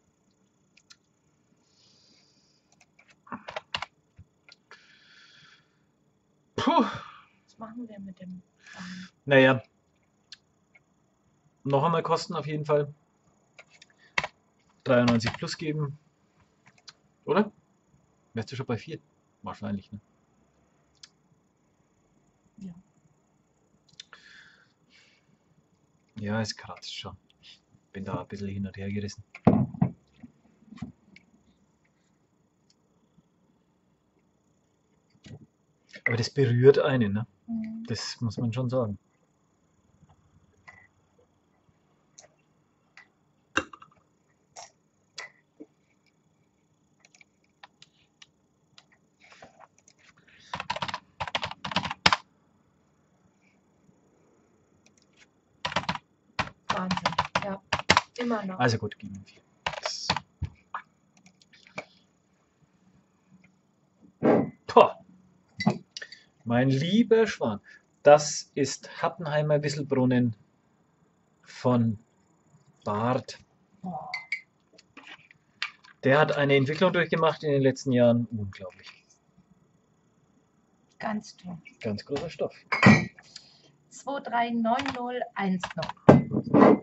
Puh. Was machen wir mit dem Wein? Naja. Noch einmal Kosten auf jeden Fall. dreiundneunzig plus geben. Oder? Wärst du schon bei vier? Wahrscheinlich, ne? Ja. Ja, es kratzt schon. Ich bin da ein bisschen hin und her gerissen. Aber das berührt einen, ne? Mhm. Das muss man schon sagen. Wahnsinn. Ja, immer noch. Also gut, geben wir. Boah. Mein lieber Schwan. Das ist Hattenheimer Wisselbrunnen von Barth. Boah. Der hat eine Entwicklung durchgemacht in den letzten Jahren. Unglaublich. Ganz toll. Ganz großer Stoff. zwei drei neun null eins null.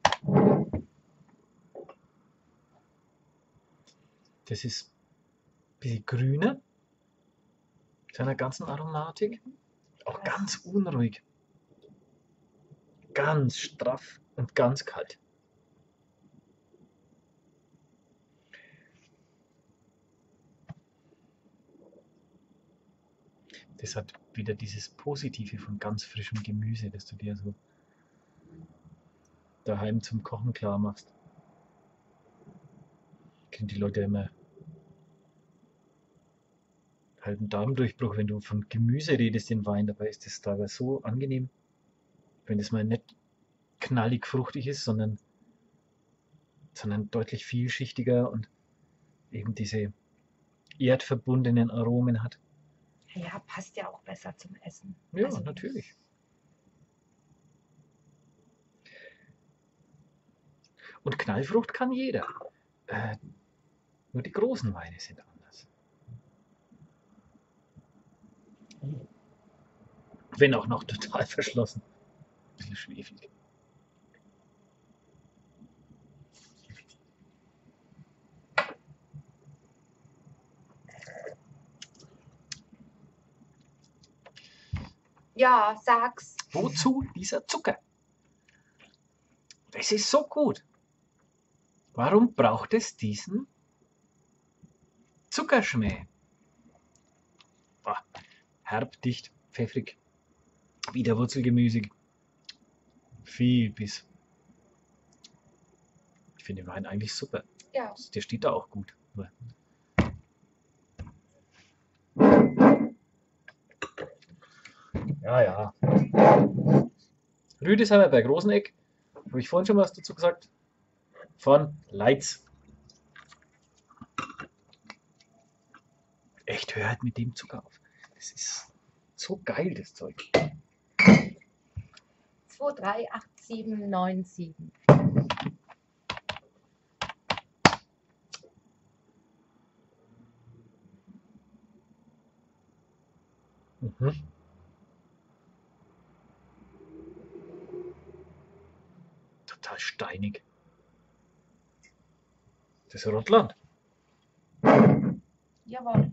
Das ist ein bisschen grüner. Seiner ganzen Aromatik. Auch ganz unruhig. Ganz straff und ganz kalt. Das hat wieder dieses Positive von ganz frischem Gemüse, das du dir so daheim zum Kochen klar machst. Kennen die Leute immer halt einen Darmdurchbruch, wenn du von Gemüse redest in Wein. Dabei ist das dabei so angenehm, wenn das mal nicht knallig fruchtig ist, sondern sondern deutlich vielschichtiger und eben diese erdverbundenen Aromen hat. Ja, passt ja auch besser zum Essen. Ja, Also, natürlich. Und Knallfrucht kann jeder. Äh, nur die großen Weine sind anders. Wenn auch noch total verschlossen. Ein bisschen schwefelig. ja, sag's. Wozu dieser Zucker? Das ist so gut. Warum braucht es diesen Zuckerschmäh? Ah, herb, dicht, pfeffrig, wieder wurzelgemüsig. Viel Biss. Ich finde den Wein eigentlich super. Ja, Der steht da auch gut. Ja, ja. Rüdesheimer bei Großeneck. Habe ich vorhin schon was dazu gesagt? Von Leitz. Echt, hör halt mit dem Zucker auf. Das ist so geil, das Zeug. zwei drei acht sieben neun sieben. Mhm. Total steinig. Das ist Rotland. Jawohl.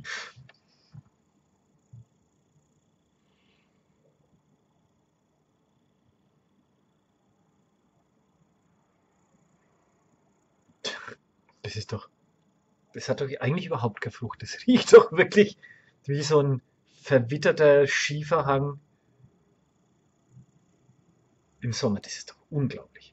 Das ist doch. Das hat doch eigentlich überhaupt keine Frucht. Das riecht doch wirklich wie so ein verwitterter Schieferhang im Sommer. Das ist doch unglaublich.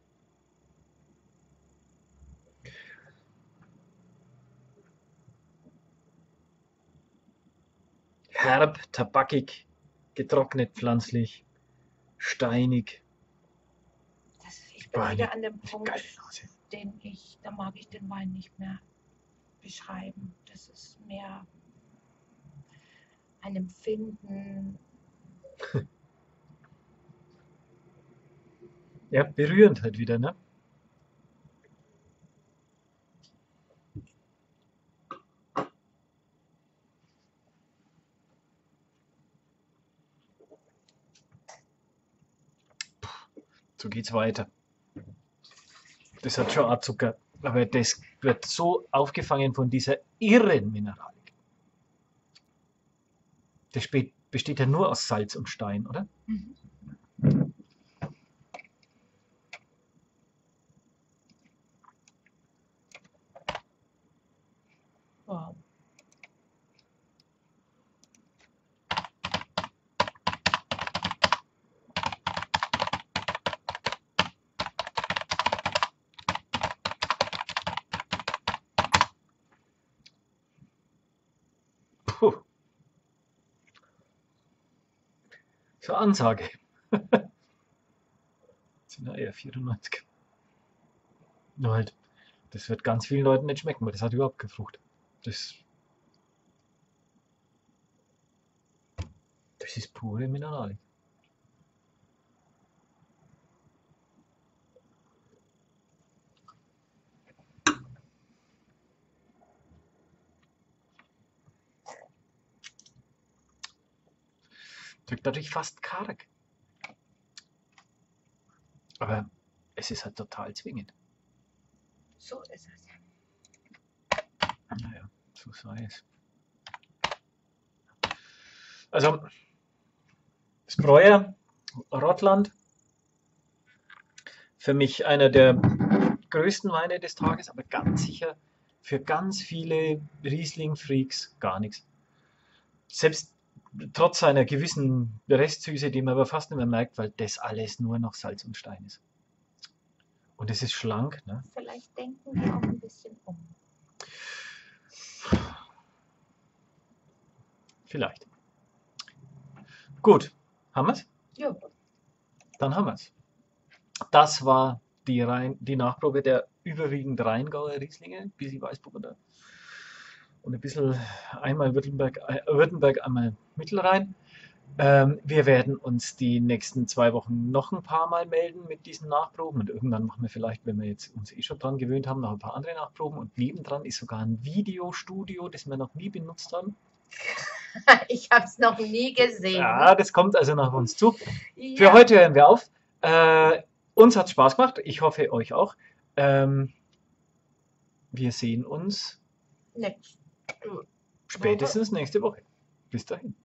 Herb, tabakig, getrocknet pflanzlich, steinig. Das, ich bin Boah, wieder eine an dem Punkt, geile Nase. den ich, da mag ich den Wein nicht mehr beschreiben. Das ist mehr ein Empfinden. Ja, berührend halt wieder, ne? So geht's weiter. Das hat schon auch Zucker, aber das wird so aufgefangen von dieser irren Mineralik. Das spe- besteht ja nur aus Salz und Stein, oder? Mhm. Wow. Puh. So Ansage. Das sind ja eher vierundneunzig. Nur halt, das wird ganz vielen Leuten nicht schmecken, weil das hat überhaupt keine Frucht. Das, das ist pure Mineralik. Wirkt natürlich fast karg. Aber es ist halt total zwingend. So ist es. Naja, so sei es. Also, das Breuer Rotland, für mich einer der größten Weine des Tages, aber ganz sicher für ganz viele Riesling-Freaks gar nichts. Selbst trotz seiner gewissen Restsüße, die man aber fast nicht mehr merkt, weil das alles nur noch Salz und Stein ist. Und es ist schlank, ne? Vielleicht denken wir auch ein bisschen um. Vielleicht. Gut, haben wir's? Ja. Dann haben wir's. Das war die, Rhein, die Nachprobe der überwiegend Rheingauer Rieslinge, ein bisschen Weißburgunder und ein bisschen einmal Württemberg, äh, Württemberg einmal Mittelrhein. Ähm, wir werden uns die nächsten zwei Wochen noch ein paar Mal melden mit diesen Nachproben und irgendwann machen wir vielleicht, wenn wir jetzt uns eh schon dran gewöhnt haben, noch ein paar andere Nachproben und nebendran ist sogar ein Videostudio, das wir noch nie benutzt haben. Ich habe es noch nie gesehen. Ja, das kommt also nach uns zu. Ja. Für heute hören wir auf. Äh, uns hat es Spaß gemacht. Ich hoffe, euch auch. Ähm, wir sehen uns Nächste spätestens nächste Woche. Bis dahin.